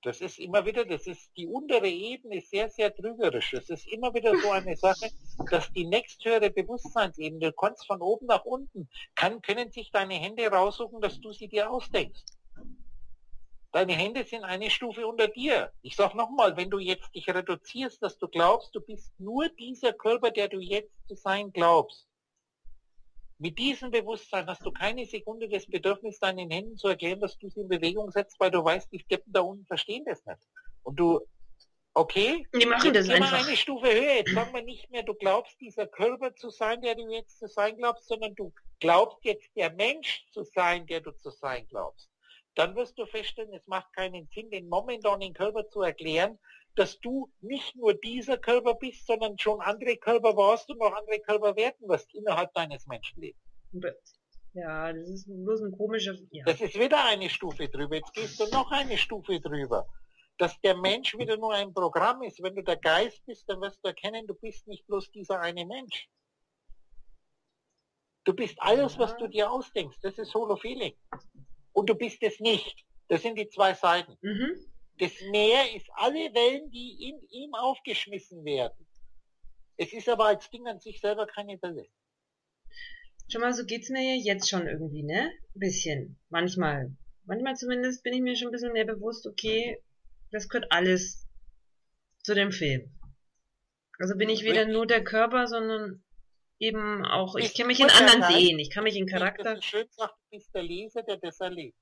Das ist immer wieder, das ist die untere Ebene ist sehr, sehr trügerisch. Das ist immer wieder so eine Sache, dass die nächsthöhere Bewusstseinsebene, du kannst von oben nach unten, kann, können sich deine Hände raussuchen, dass du sie dir ausdenkst. Deine Hände sind eine Stufe unter dir. Ich sag nochmal, wenn du jetzt dich reduzierst, dass du glaubst, du bist nur dieser Körper, der du jetzt zu sein glaubst. Mit diesem Bewusstsein hast du keine Sekunde das Bedürfnis, deinen Händen zu erklären, dass du sie in Bewegung setzt, weil du weißt, die Deppen da unten verstehen das nicht. Und du, okay, Die machen das geh mal einfach. eine Stufe höher. Jetzt sagen wir nicht mehr, du glaubst, dieser Körper zu sein, der du jetzt zu sein glaubst, sondern du glaubst jetzt, der Mensch zu sein, der du zu sein glaubst. Dann wirst du feststellen, es macht keinen Sinn, den momentanen Körper zu erklären, dass du nicht nur dieser Körper bist, sondern schon andere Körper warst und noch andere Körper werden wirst innerhalb deines Menschenlebens. Ja, das ist bloß ein komischer... Ja. Das ist wieder eine Stufe drüber. Jetzt gehst du noch eine Stufe drüber. Dass der Mensch wieder nur ein Programm ist. Wenn du der Geist bist, dann wirst du erkennen, du bist nicht bloß dieser eine Mensch. Du bist alles, was du dir ausdenkst. Das ist Holofeeling. Und du bist es nicht. Das sind die zwei Seiten. Mhm. Das Meer ist alle Wellen, die in ihm aufgeschmissen werden. Es ist aber als Ding an sich selber keine Welle. Schon mal, so geht's mir ja jetzt schon irgendwie, ne? Ein bisschen. Manchmal. Manchmal zumindest bin ich mir schon ein bisschen mehr bewusst, okay, das gehört alles zu dem Film. Also bin ich weder nur der Körper, sondern eben auch, ich kann mich in anderen sehen, ich kann mich in Charakter... Das ist schön, sagt, du bist der Leser, der das erlebt.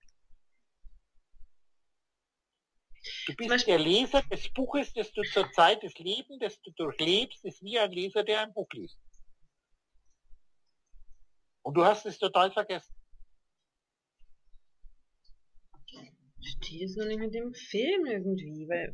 Du bist der Leser des Buches, das du zur Zeit des Lebens, das du durchlebst, ist wie ein Leser, der ein Buch liest. Und du hast es total vergessen. Ich stehe es nur nicht mit dem Film irgendwie, weil...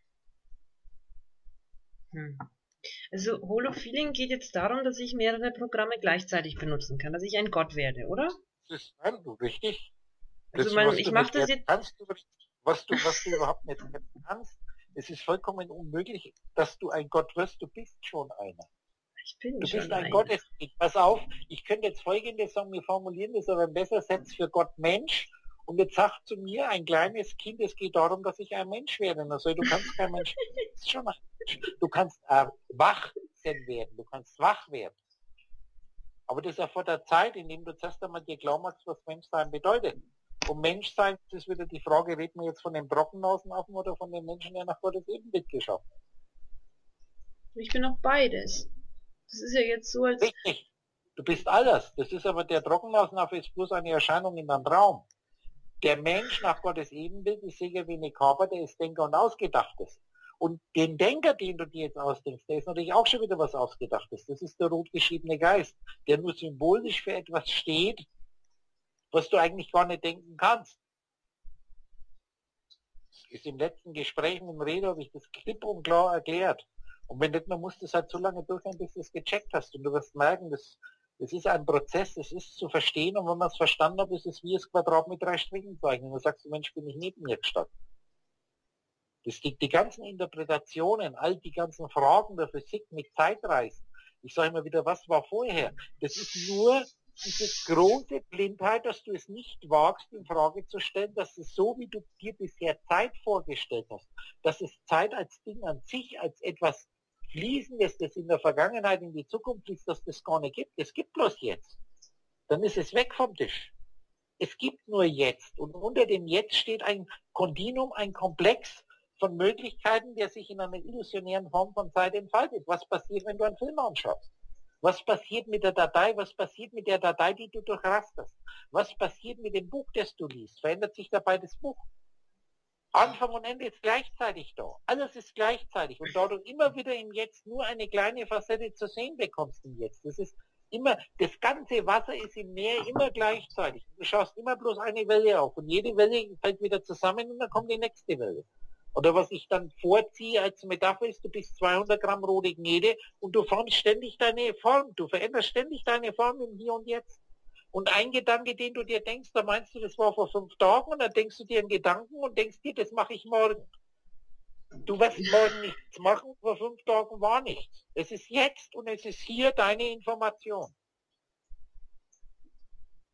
Hm. Also Holofeeling geht jetzt darum, dass ich mehrere Programme gleichzeitig benutzen kann, dass ich ein Gott werde, oder? Das ist nein, du richtig. Also Das, mein, ich mache das jetzt... Kannst, was, du, was du überhaupt nicht kannst, es ist vollkommen unmöglich, dass du ein Gott wirst, du bist schon einer. Ich bin du schon bist ein einer. Gotteskind. Pass auf, ich könnte jetzt Folgendes sagen, wir formulieren das aber besser, setz für Gott Mensch. Und jetzt sagt zu mir ein kleines Kind, es geht darum, dass ich ein Mensch werde. Also du kannst kein Mensch werden, du bist schon ein Mensch. Du kannst äh, wach werden, du kannst wach werden. Aber das ist ja vor der Zeit, indem du zuerst einmal dir klar machst, was Menschsein bedeutet. Und Menschsein, das ist wieder die Frage, reden wir jetzt von dem Brockennasenaffen oder von dem Menschen, der nach Gottes Ebenbild geschaffen hat? Ich bin auch beides. Das ist ja jetzt so, als... Richtig, du bist alles. Das ist aber, der Trockennasenaffe ist bloß eine Erscheinung in einem Traum. Der Mensch nach Gottes Ebenbild ist sicher wie eine Körper, der ist Denker und Ausgedachtes. Und den Denker, den du dir jetzt ausdenkst, der ist natürlich auch schon wieder was Ausgedachtes. Das ist der rotgeschriebene Geist, der nur symbolisch für etwas steht, was du eigentlich gar nicht denken kannst. Das ist im letzten Gespräch mit dem Rede, habe ich das klipp und klar erklärt. Und wenn nicht, man muss das halt so lange durchgehen, bis du es gecheckt hast. Und du wirst merken, das, das ist ein Prozess, das ist zu verstehen. Und wenn man es verstanden hat, ist es wie das Quadrat mit drei Strichen zeichnen. Und du sagst, Mensch, bin ich neben mir gestanden. Das die, die ganzen Interpretationen, all die ganzen Fragen der Physik mit Zeitreisen. Ich sage immer wieder, was war vorher? Das ist nur diese große Blindheit, dass du es nicht wagst, in Frage zu stellen, dass es so, wie du dir bisher Zeit vorgestellt hast, dass es Zeit als Ding an sich, als etwas Fließendes, das in der Vergangenheit in die Zukunft fließt, dass das gar nicht gibt. Es gibt bloß jetzt. Dann ist es weg vom Tisch. Es gibt nur jetzt. Und unter dem Jetzt steht ein Kontinuum, ein Komplex von Möglichkeiten, der sich in einer illusionären Form von Zeit entfaltet. Was passiert, wenn du einen Film anschaust? Was passiert mit der Datei? Was passiert mit der Datei, die du durchrasterst? Was passiert mit dem Buch, das du liest? Verändert sich dabei das Buch? Anfang und Ende ist gleichzeitig da. Alles ist gleichzeitig. Und da du immer wieder im Jetzt nur eine kleine Facette zu sehen bekommst im Jetzt, das ist immer, das ganze Wasser ist im Meer immer gleichzeitig. Du schaust immer bloß eine Welle auf und jede Welle fällt wieder zusammen und dann kommt die nächste Welle. Oder was ich dann vorziehe als Metapher ist, du bist zweihundert Gramm rote Gnede und du formst ständig deine Form. Du veränderst ständig deine Form im Hier und Jetzt. Und ein Gedanke, den du dir denkst, da meinst du, das war vor fünf Tagen und dann denkst du dir einen Gedanken und denkst dir, das mache ich morgen. Du wirst morgen nichts machen, vor fünf Tagen war nichts. Es ist jetzt und es ist hier deine Information.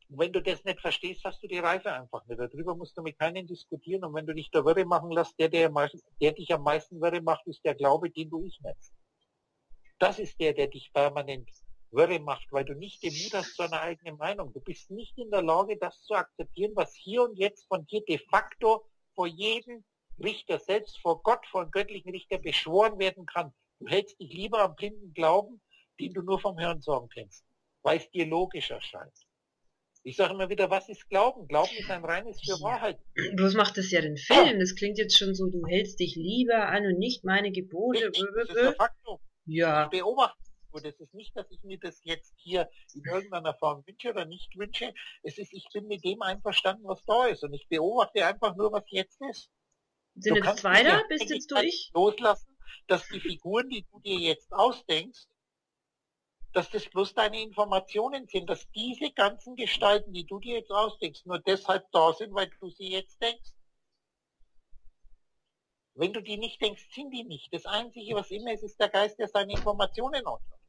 Und wenn du das nicht verstehst, hast du die Reife einfach nicht. Darüber musst du mit keinem diskutieren. Und wenn du dich da wirre machen lässt, der, der, der dich am meisten wirre macht, ist der Glaube, den du ich nennst. Das ist der, der dich permanent wirre macht, weil du nicht den Mut hast zu einer eigenen Meinung. Du bist nicht in der Lage, das zu akzeptieren, was hier und jetzt von dir de facto vor jedem Richter, selbst vor Gott, vor einem göttlichen Richter beschworen werden kann. Du hältst dich lieber am blinden Glauben, den du nur vom Hörensagen kennst, weil es dir logisch erscheint. Ich sage immer wieder, was ist Glauben? Glauben ist ein reines für Wahrheit. Bloß macht das ja den Film. Das klingt jetzt schon so, du hältst dich lieber an und nicht meine Gebote. Richtig, das ist der Faktum. Ja. Ich beobachte nur. Das ist nicht, dass ich mir das jetzt hier in irgendeiner Form wünsche oder nicht wünsche. Es ist, ich bin mit dem einverstanden, was da ist. Und ich beobachte einfach nur, was jetzt ist. Sind du jetzt zwei da? Bist jetzt durch? Loslassen, dass die Figuren, die du dir jetzt ausdenkst, dass das bloß deine Informationen sind, dass diese ganzen Gestalten, die du dir jetzt ausdenkst, nur deshalb da sind, weil du sie jetzt denkst. Wenn du die nicht denkst, sind die nicht. Das Einzige, was immer ist, ist der Geist, der seine Informationen ordnet.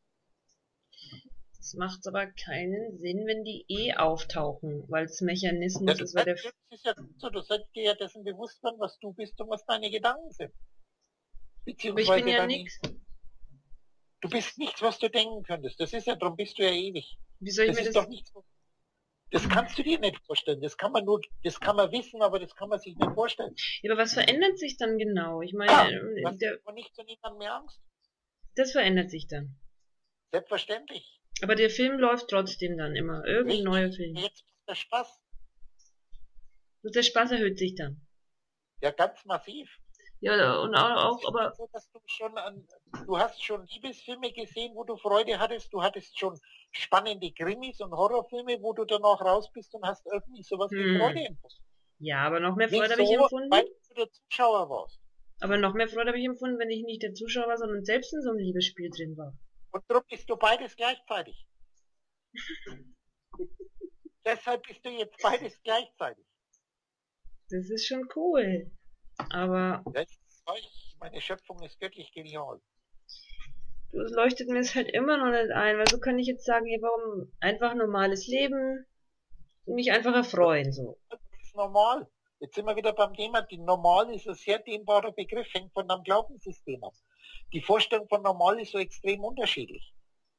Das macht aber keinen Sinn, wenn die eh auftauchen, weil es Mechanismus ja, ist. Weil der das ist ja so, du sollst dir ja dessen bewusst werden, was du bist und was deine Gedanken sind. Beziehungsweise ich bin ja nichts. Du bist nichts, was du denken könntest. Das ist ja, darum bist du ja ewig. Wie soll ich das mir ist das... doch nichts. Das kannst du dir nicht vorstellen. Das kann man nur, das kann man wissen, aber das kann man sich nicht vorstellen. Ja, aber was verändert sich dann genau? Ich meine, ja, du hast der, du nicht zu niemandem mehr Angst? Das verändert sich dann. Selbstverständlich. Aber der Film läuft trotzdem dann immer. Irgendein neuer Film. Jetzt ist der Spaß. Und der Spaß erhöht sich dann. Ja, ganz massiv. Ja, und auch, auch aber... So, dass du, schon an, du hast schon Liebesfilme gesehen, wo du Freude hattest. Du hattest schon spannende Krimis und Horrorfilme, wo du dann auch raus bist und hast irgendwie sowas hm. wie Freude empfunden. Ja, aber noch mehr Freude habe ich empfunden. Weil du der Zuschauer warst. Aber noch mehr Freude habe ich empfunden, wenn ich nicht der Zuschauer war, sondern selbst in so einem Liebesspiel drin war. Und darum bist du beides gleichzeitig. Deshalb bist du jetzt beides gleichzeitig. Das ist schon cool. Aber... Das ist, meine Schöpfung ist göttlich genial. Das leuchtet mir es halt immer noch nicht ein, weil so kann ich jetzt sagen, hey, warum einfach normales Leben, mich einfach erfreuen, so. Das ist normal. Jetzt sind wir wieder beim Thema, die normal ist ein sehr dehnbarer Begriff, hängt von deinem Glaubenssystem ab. Die Vorstellung von normal ist so extrem unterschiedlich.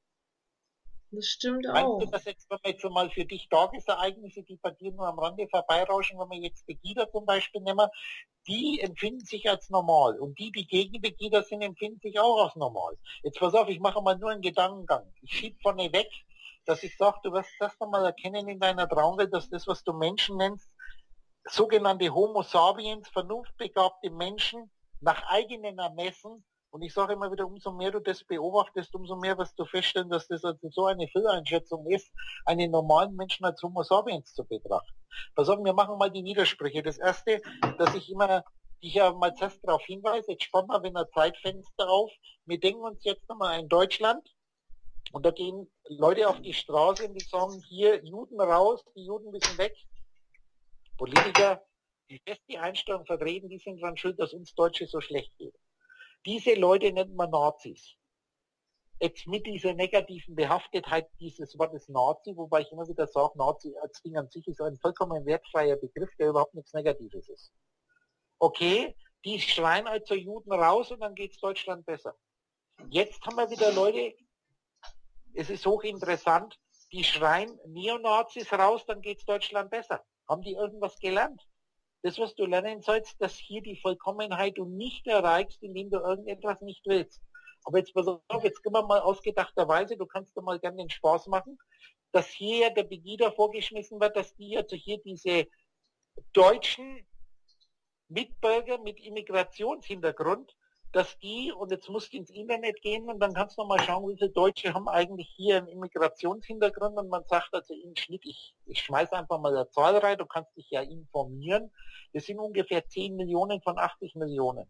Das stimmt auch. Meinst du, dass jetzt, wenn wir jetzt mal für dich Tagesereignisse, die bei dir nur am Rande vorbeirauschen, wenn wir jetzt Begida zum Beispiel nehmen, die empfinden sich als normal. Und die, die gegen Begida sind, empfinden sich auch als normal. Jetzt pass auf, ich mache mal nur einen Gedankengang. Ich schiebe vorne weg, dass ich sage, du wirst das nochmal erkennen in deiner Traumwelt, dass das, was du Menschen nennst, sogenannte Homo sapiens, vernunftbegabte Menschen, nach eigenen Ermessen. Und ich sage immer wieder, umso mehr du das beobachtest, umso mehr wirst du feststellen, dass das also so eine Fehleinschätzung ist, einen normalen Menschen als Homo sapiens zu betrachten. Pass auf, wir machen mal die Widersprüche. Das erste, dass ich immer, ich ja mal zuerst darauf hinweise, jetzt spannen wir wieder ein Zeitfenster auf. Wir denken uns jetzt nochmal in Deutschland und da gehen Leute auf die Straße und die sagen, hier Juden raus, die Juden müssen weg. Politiker, die fest die Einstellung vertreten, die sind dran schuld, dass uns Deutsche so schlecht geht. Diese Leute nennt man Nazis. Jetzt mit dieser negativen Behaftetheit dieses Wortes Nazi, wobei ich immer wieder sage, Nazi als Ding an sich ist ein vollkommen wertfreier Begriff, der überhaupt nichts Negatives ist. Okay, die schreien also Juden raus und dann geht's Deutschland besser. Jetzt haben wir wieder Leute, es ist hochinteressant, die schreien Neonazis raus, dann geht's Deutschland besser. Haben die irgendwas gelernt? Das, was du lernen sollst, dass hier die Vollkommenheit du nicht erreichst, indem du irgendetwas nicht willst. Aber jetzt pass auf, jetzt können wir mal ausgedachterweise, du kannst dir mal gerne den Spaß machen, dass hier der Begida vorgeschmissen wird, dass die also hier diese deutschen Mitbürger mit Immigrationshintergrund, dass die, und jetzt musst du ins Internet gehen und dann kannst du mal schauen, wie viele Deutsche haben eigentlich hier einen Immigrationshintergrund und man sagt also im Schnitt, ich, ich schmeiße einfach mal eine Zahl rein, du kannst dich ja informieren, das sind ungefähr zehn Millionen von achtzig Millionen.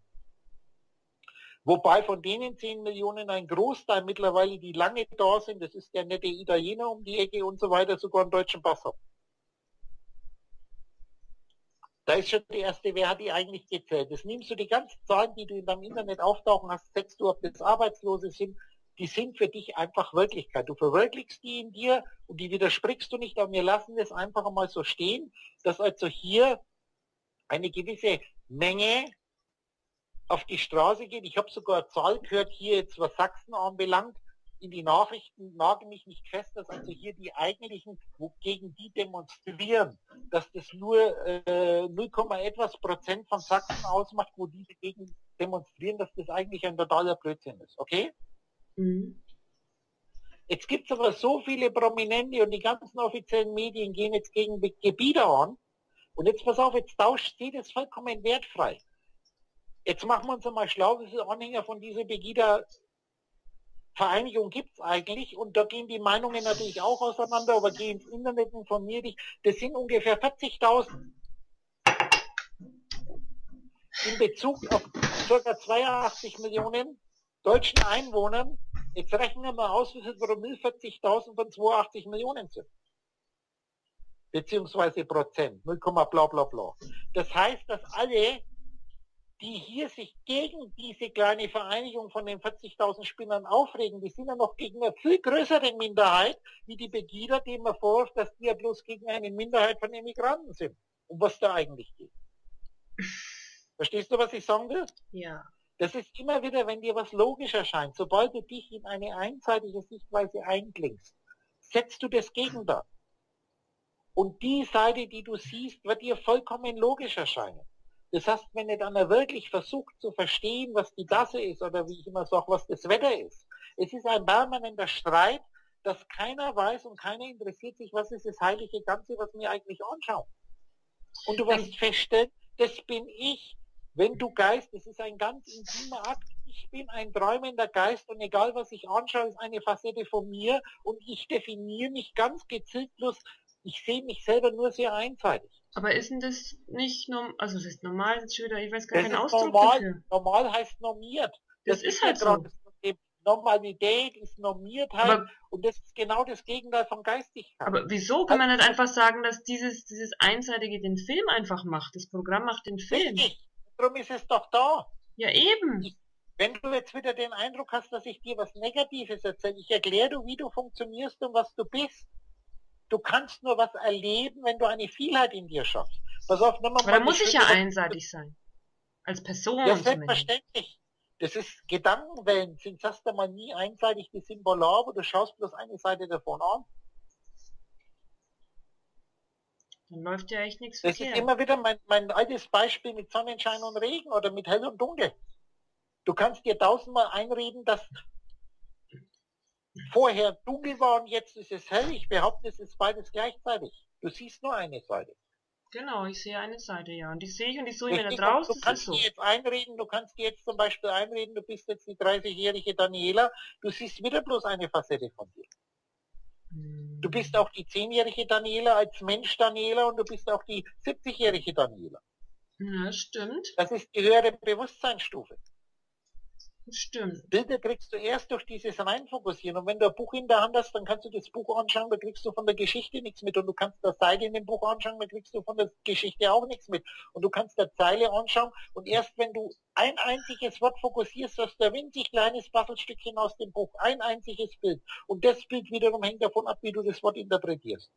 Wobei von denen zehn Millionen ein Großteil mittlerweile, die lange da sind, das ist der nette Italiener um die Ecke und so weiter, sogar einen deutschen Pass haben. Da ist schon die erste, wer hat die eigentlich gezählt? Das nimmst du die ganzen Zahlen, die du in deinem Internet auftauchen hast, setzt du, ob das Arbeitslose sind, die sind für dich einfach Wirklichkeit. Du verwirklichst die in dir und die widersprichst du nicht, aber wir lassen das einfach mal so stehen, dass also hier eine gewisse Menge auf die Straße geht. Ich habe sogar eine Zahl gehört, hier jetzt was Sachsen anbelangt, in die Nachrichten nagel mich nicht fest, dass also hier die eigentlichen, wo gegen die demonstrieren, dass das nur äh, null, etwas Prozent von Sachsen ausmacht, wo die dagegen demonstrieren, dass das eigentlich ein totaler Blödsinn ist. Okay? Mhm. Jetzt gibt es aber so viele Prominente und die ganzen offiziellen Medien gehen jetzt gegen Gebiete an. Und jetzt pass auf, jetzt tauscht sie das vollkommen wertfrei. Jetzt machen wir uns einmal schlau, wie viele Anhänger von dieser Pegida-Vereinigung gibt es eigentlich. Und da gehen die Meinungen natürlich auch auseinander, aber geh ins Internet, informier dich. Das sind ungefähr vierzigtausend. In Bezug auf ca. zweiundachtzig Millionen deutschen Einwohnern. Jetzt rechnen wir mal aus, wie viel Promille vierzigtausend von zweiundachtzig Millionen sind. Beziehungsweise Prozent, null, bla bla bla. Das heißt, dass alle, die hier sich gegen diese kleine Vereinigung von den vierzigtausend Spinnern aufregen, die sind ja noch gegen eine viel größere Minderheit, wie die Pegida, denen man vorwirft, dass die ja bloß gegen eine Minderheit von Immigranten sind. Um was da eigentlich geht. Verstehst du, was ich sagen will? Ja. Das ist immer wieder, wenn dir was logisch erscheint, sobald du dich in eine einseitige Sichtweise einklingst, setzt du das Gegenteil. Und die Seite, die du siehst, wird dir vollkommen logisch erscheinen. Das heißt, wenn nicht einer wirklich versucht zu verstehen, was die Tasse ist, oder wie ich immer sage, was das Wetter ist. Es ist ein permanenter Streit, dass keiner weiß und keiner interessiert sich, was ist das heilige Ganze, was wir eigentlich anschauen. Und du wirst feststellen, das bin ich. Wenn du Geist, das ist ein ganz intimer Akt, ich bin ein träumender Geist und egal was ich anschaue, ist eine Facette von mir und ich definiere mich ganz gezielt, bloß ich sehe mich selber nur sehr einseitig. Aber ist denn das nicht normal, also das ist normal, das ist schon wieder, ich weiß gar Das keinen ist Ausdruck normal, dafür. normal heißt normiert. Das, das ist halt ja so. Normalität ist Normiertheit aber, und das ist genau das Gegenteil von Geistigkeit. Aber wieso kann man also, nicht einfach sagen, dass dieses, dieses Einseitige den Film einfach macht? Das Programm macht den Film. Richtig. Darum ist es doch da. Ja, eben. Ich, wenn du jetzt wieder den Eindruck hast, dass ich dir was Negatives erzähle, ich erkläre dir, wie du funktionierst und was du bist. Du kannst nur was erleben, wenn du eine Vielheit in dir schaffst. Pass auf, nimm mal Aber da muss ich ja einseitig sein. Als Person. Ja, selbstverständlich. Das ist, Gedankenwellen sind erst einmal nie einseitig, die sind polar, aber du schaust bloß eine Seite davon an. Dann läuft ja echt nichts Das verkehrt. ist immer wieder mein, mein altes Beispiel mit Sonnenschein und Regen oder mit hell und dunkel. Du kannst dir tausendmal einreden, dass vorher dunkel war und jetzt ist es hell. Ich behaupte, es ist beides gleichzeitig. Du siehst nur eine Seite. Genau, ich sehe eine Seite, ja. Und die sehe ich und die suche ich mir Richtig, nicht raus. du Das kannst ist so. dir jetzt einreden, du kannst dir jetzt zum Beispiel einreden, du bist jetzt die dreißigjährige Daniela, du siehst wieder bloß eine Facette von dir. Hm. Du bist auch die zehnjährige Daniela als Mensch Daniela und du bist auch die siebzigjährige Daniela. Ja, stimmt. Das ist die höhere Bewusstseinsstufe. Stimmt. Bilder kriegst du erst durch dieses Reinfokussieren. Und wenn du ein Buch in der Hand hast, dann kannst du das Buch anschauen, da kriegst du von der Geschichte nichts mit. Und du kannst der Seite in dem Buch anschauen, da kriegst du von der Geschichte auch nichts mit. Und du kannst der Zeile anschauen und erst wenn du ein einziges Wort fokussierst, hast du ein winzig kleines Puzzlestückchen aus dem Buch. Ein einziges Bild. Und das Bild wiederum hängt davon ab, wie du das Wort interpretierst.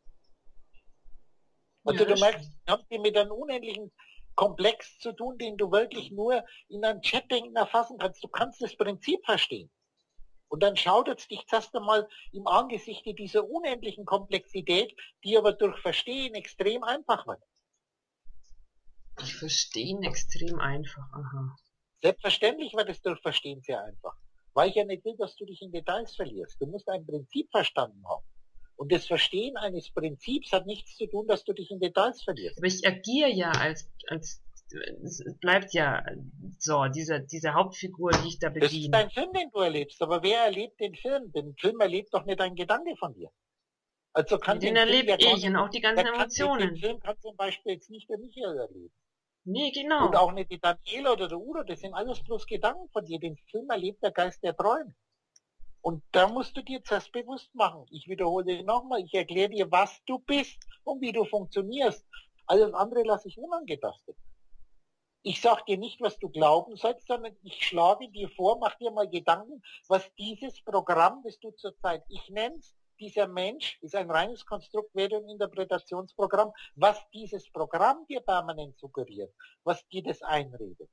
Also Ja, du merkst, du hast dir mit einem unendlichen Komplex zu tun, den du wirklich nur in einem Chatting erfassen kannst. Du kannst das Prinzip verstehen. Und dann schaudert es dich zuerst einmal im Angesicht dieser unendlichen Komplexität, die aber durch Verstehen extrem einfach wird. Ich verstehe ihn extrem einfach. Aha. Selbstverständlich wird es durch Verstehen sehr einfach. Weil ich ja nicht will, dass du dich in Details verlierst. Du musst ein Prinzip verstanden haben. Und das Verstehen eines Prinzips hat nichts zu tun, dass du dich in Details verlierst. Aber ich agiere ja als, als es bleibt ja so, diese, diese Hauptfigur, die ich da bediene. Das ist dein Film, den du erlebst. Aber wer erlebt den Film? Den Film erlebt doch nicht ein Gedanke von dir. Also kann den den erlebe Film ja ich und auch die ganzen Emotionen. Den Film kann zum Beispiel jetzt nicht der Michael erleben. Nee, genau. Und auch nicht die Daniela oder der Udo. Das sind alles bloß Gedanken von dir. Den Film erlebt der Geist, der träumt. Und da musst du dir zuerst bewusst machen. Ich wiederhole nochmal, ich erkläre dir, was du bist und wie du funktionierst. Alles andere lasse ich unangetastet. Ich sage dir nicht, was du glauben sollst, sondern ich schlage dir vor, mach dir mal Gedanken, was dieses Programm, das du zurzeit, ich nenne es, dieser Mensch ist ein reines Konstrukt, Wert- und Interpretationsprogramm, was dieses Programm dir permanent suggeriert, was dir das einredet.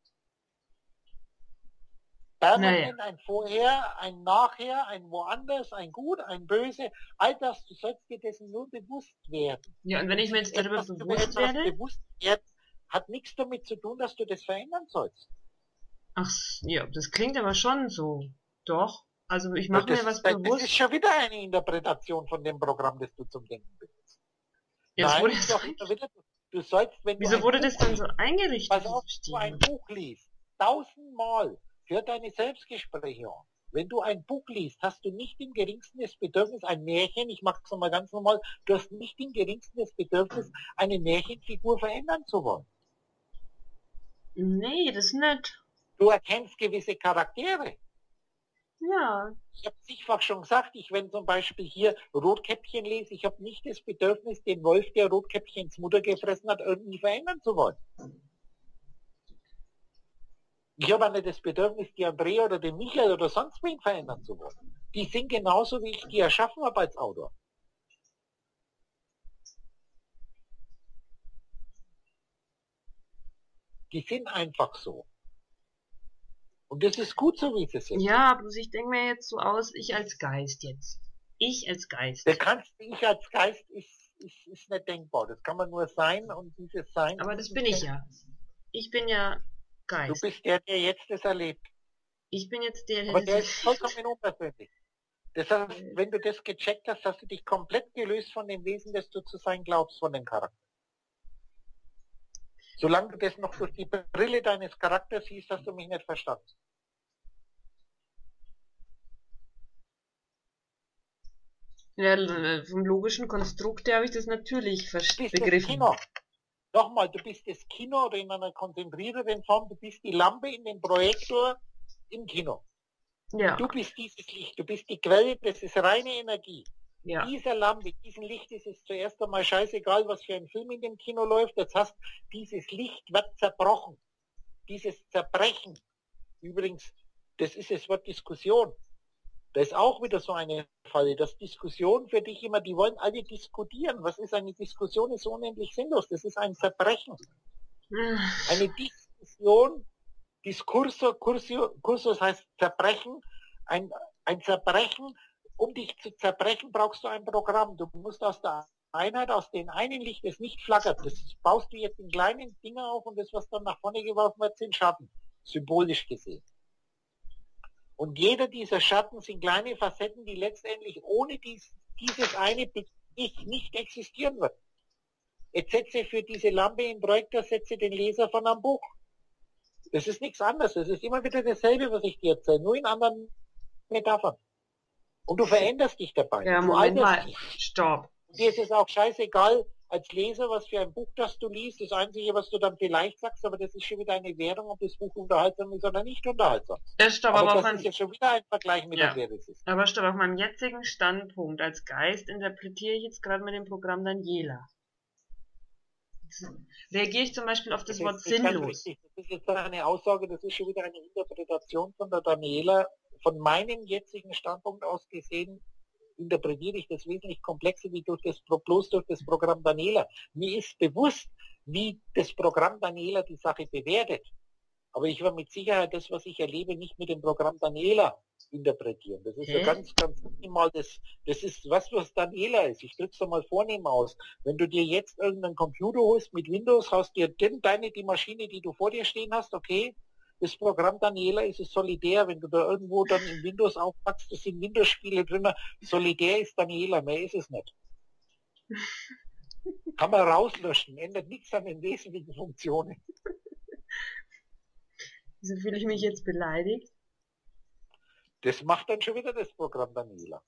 Permanent naja. Ein Vorher, ein Nachher, ein Woanders, ein Gut, ein Böse, all das, du sollst dir dessen nur bewusst werden. Ja, und wenn ich mir jetzt darüber bewusst werde? Bewusst werden, hat nichts damit zu tun, dass du das verändern sollst. Ach, ja, das klingt aber schon so. Doch. Also ich mache mir was das, bewusst. Das ist schon wieder eine Interpretation von dem Programm, das du zum Denken benutzt. Ja, Nein, wurde so wieder, du sollst, wenn Wieso du wurde Buch das dann so eingerichtet? Pass auf, wenn du ein Buch liest, tausendmal, hör deine Selbstgespräche an. Wenn du ein Buch liest, hast du nicht im geringsten das Bedürfnis, ein Märchen, ich mache es nochmal ganz normal, du hast nicht im geringsten das Bedürfnis, eine Märchenfigur verändern zu wollen. Nee, das nicht. Du erkennst gewisse Charaktere. Ja. Ich habe zigfach schon gesagt, ich wenn zum Beispiel hier Rotkäppchen lese, ich habe nicht das Bedürfnis, den Wolf, der Rotkäppchens Mutter gefressen hat, irgendwie verändern zu wollen. Ich habe auch nicht das Bedürfnis, die Andrea oder den Michael oder sonst wen verändern zu wollen. Die sind genauso, wie ich die erschaffen habe als Autor. Die sind einfach so. Und das ist gut so, wie es ist. Ja, bloß ich denke mir jetzt so aus, ich als Geist jetzt. Ich als Geist. Der kannst, ich als Geist ist, ist, ist nicht denkbar. Das kann man nur sein und dieses Sein. Aber das bin ich ja. Ich bin ja Geist. Du bist der, der jetzt das erlebt. Ich bin jetzt der, der Aber der ist vollkommen unpersönlich. Das heißt, wenn du das gecheckt hast, hast du dich komplett gelöst von dem Wesen, das du zu sein glaubst, von dem Charakter. Solange du das noch durch die Brille deines Charakters siehst, hast du mich nicht verstanden. Ja, vom logischen Konstrukt her habe ich das natürlich begriffen. Kino. Nochmal, du bist das Kino oder in einer konzentrierteren Form, du bist die Lampe in dem Projektor im Kino. Ja. Du bist dieses Licht, du bist die Quelle, das ist reine Energie. Ja. Dieser Lampe, diesem Licht ist es zuerst einmal scheißegal, was für ein Film in dem Kino läuft. Das heißt, dieses Licht wird zerbrochen. Dieses Zerbrechen. Übrigens, das ist das Wort Diskussion. Da ist auch wieder so eine Falle, dass Diskussion für dich immer, die wollen alle diskutieren. Was ist eine Diskussion? Ist unendlich sinnlos. Das ist ein Zerbrechen. Eine Diskussion, Diskursor, Kursio, Kursus heißt Zerbrechen. Ein, ein Zerbrechen, um dich zu zerbrechen, brauchst du ein Programm. Du musst aus der Einheit, aus dem einen Licht, das nicht flackert, das baust du jetzt in kleinen Dinger auf und das, was dann nach vorne geworfen wird, sind Schatten. Symbolisch gesehen. Und jeder dieser Schatten sind kleine Facetten, die letztendlich ohne dies, dieses eine Ich nicht existieren wird. Jetzt setze für diese Lampe im Projektor, setze den Leser von einem Buch. Das ist nichts anderes. Das ist immer wieder dasselbe, was ich dir erzähle, nur in anderen Metaphern. Und du veränderst dich dabei. Ja, du Moment mal. Stopp. Dir ist es auch scheißegal, als Leser, was für ein Buch das du liest. Das Einzige, was du dann vielleicht sagst, aber das ist schon wieder eine Währung, ob das Buch unterhaltsam ist oder nicht unterhaltsam. Das, stopp, aber aber das ist ja schon wieder ein Vergleich mit ja. dem, wer das ist. Aber stopp, auf meinem jetzigen Standpunkt als Geist interpretiere ich jetzt gerade mit dem Programm Daniela. Reagiere ich zum Beispiel auf das, das Wort sinnlos. Das ist jetzt eine Aussage, das ist schon wieder eine Interpretation von der Daniela. Von meinem jetzigen Standpunkt aus gesehen, interpretiere ich das wesentlich komplexer wie durch das, bloß durch das Programm Daniela. Mir ist bewusst, wie das Programm Daniela die Sache bewertet. Aber ich werde mit Sicherheit das, was ich erlebe, nicht mit dem Programm Daniela interpretieren. Das ist ja ganz, ganz minimal, das, das ist was, was Daniela ist. Ich drücke es mal vornehm aus. Wenn du dir jetzt irgendeinen Computer holst mit Windows, hast dir denn deine, die Maschine, die du vor dir stehen hast, okay, das Programm Daniela ist es solidär, wenn du da irgendwo dann in Windows aufpackst, das sind Windows-Spiele drin, solidär ist Daniela, mehr ist es nicht. Kann man rauslöschen, ändert nichts an den wesentlichen Funktionen. Wieso fühle ich mich jetzt beleidigt? Das macht dann schon wieder das Programm Daniela.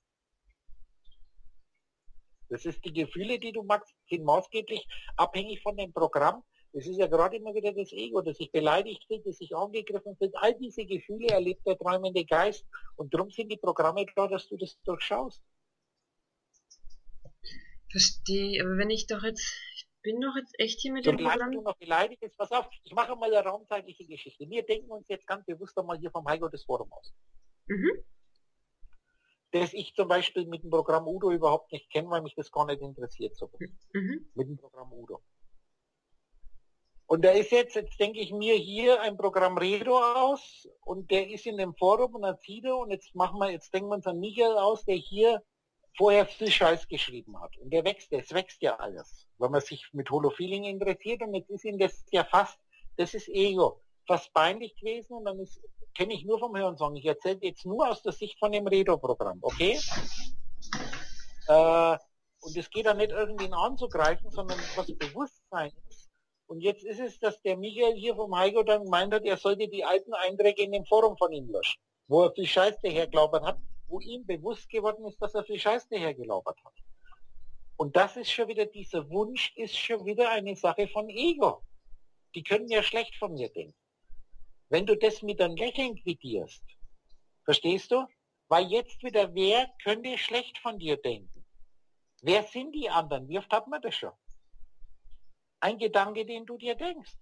Das ist die Gefühle, die du magst, sind maßgeblich abhängig von dem Programm. Das ist ja gerade immer wieder das Ego, das sich beleidigt wird, das sich angegriffen wird. All diese Gefühle erlebt der träumende Geist. Und darum sind die Programme da, dass du das durchschaust. Verstehe, aber wenn ich doch jetzt, bin doch jetzt echt hier mit dem Solange Programm. du noch beleidigt bist, pass auf, ich mache mal eine raumzeitliche Geschichte. Wir denken uns jetzt ganz bewusst einmal hier vom Heiko das Forum aus. Mhm. Das ich zum Beispiel mit dem Programm Udo überhaupt nicht kenne, weil mich das gar nicht interessiert. So. Mhm. Mit dem Programm Udo. Und da ist jetzt, jetzt denke ich mir hier ein Programm Redo aus und der ist in dem Forum und dann zieht er und jetzt machen wir, jetzt denken wir uns an Michael aus, der hier vorher viel Scheiß geschrieben hat. Und der wächst, es wächst ja alles, weil man sich mit Holofeeling interessiert und jetzt ist ihm das ja fast, das ist Ego, fast peinlich gewesen und dann ist, kenne ich nur vom Hörensagen. Ich erzähle jetzt nur aus der Sicht von dem Redo-Programm, okay? Äh, und es geht da nicht irgendwie anzugreifen, sondern was Bewusstsein ist. Und jetzt ist es, dass der Michael hier vom Heiko dann gemeint hat, er sollte die alten Einträge in dem Forum von ihm löschen, wo er viel Scheiß dahergelabert hat, wo ihm bewusst geworden ist, dass er viel Scheiß dahergelabert hat. Und das ist schon wieder, dieser Wunsch ist schon wieder eine Sache von Ego. Die können ja schlecht von mir denken. Wenn du das mit einem Lächeln quittierst, verstehst du? Weil jetzt wieder, wer könnte schlecht von dir denken? Wer sind die anderen? Wie oft hat man das schon? Ein Gedanke, den du dir denkst.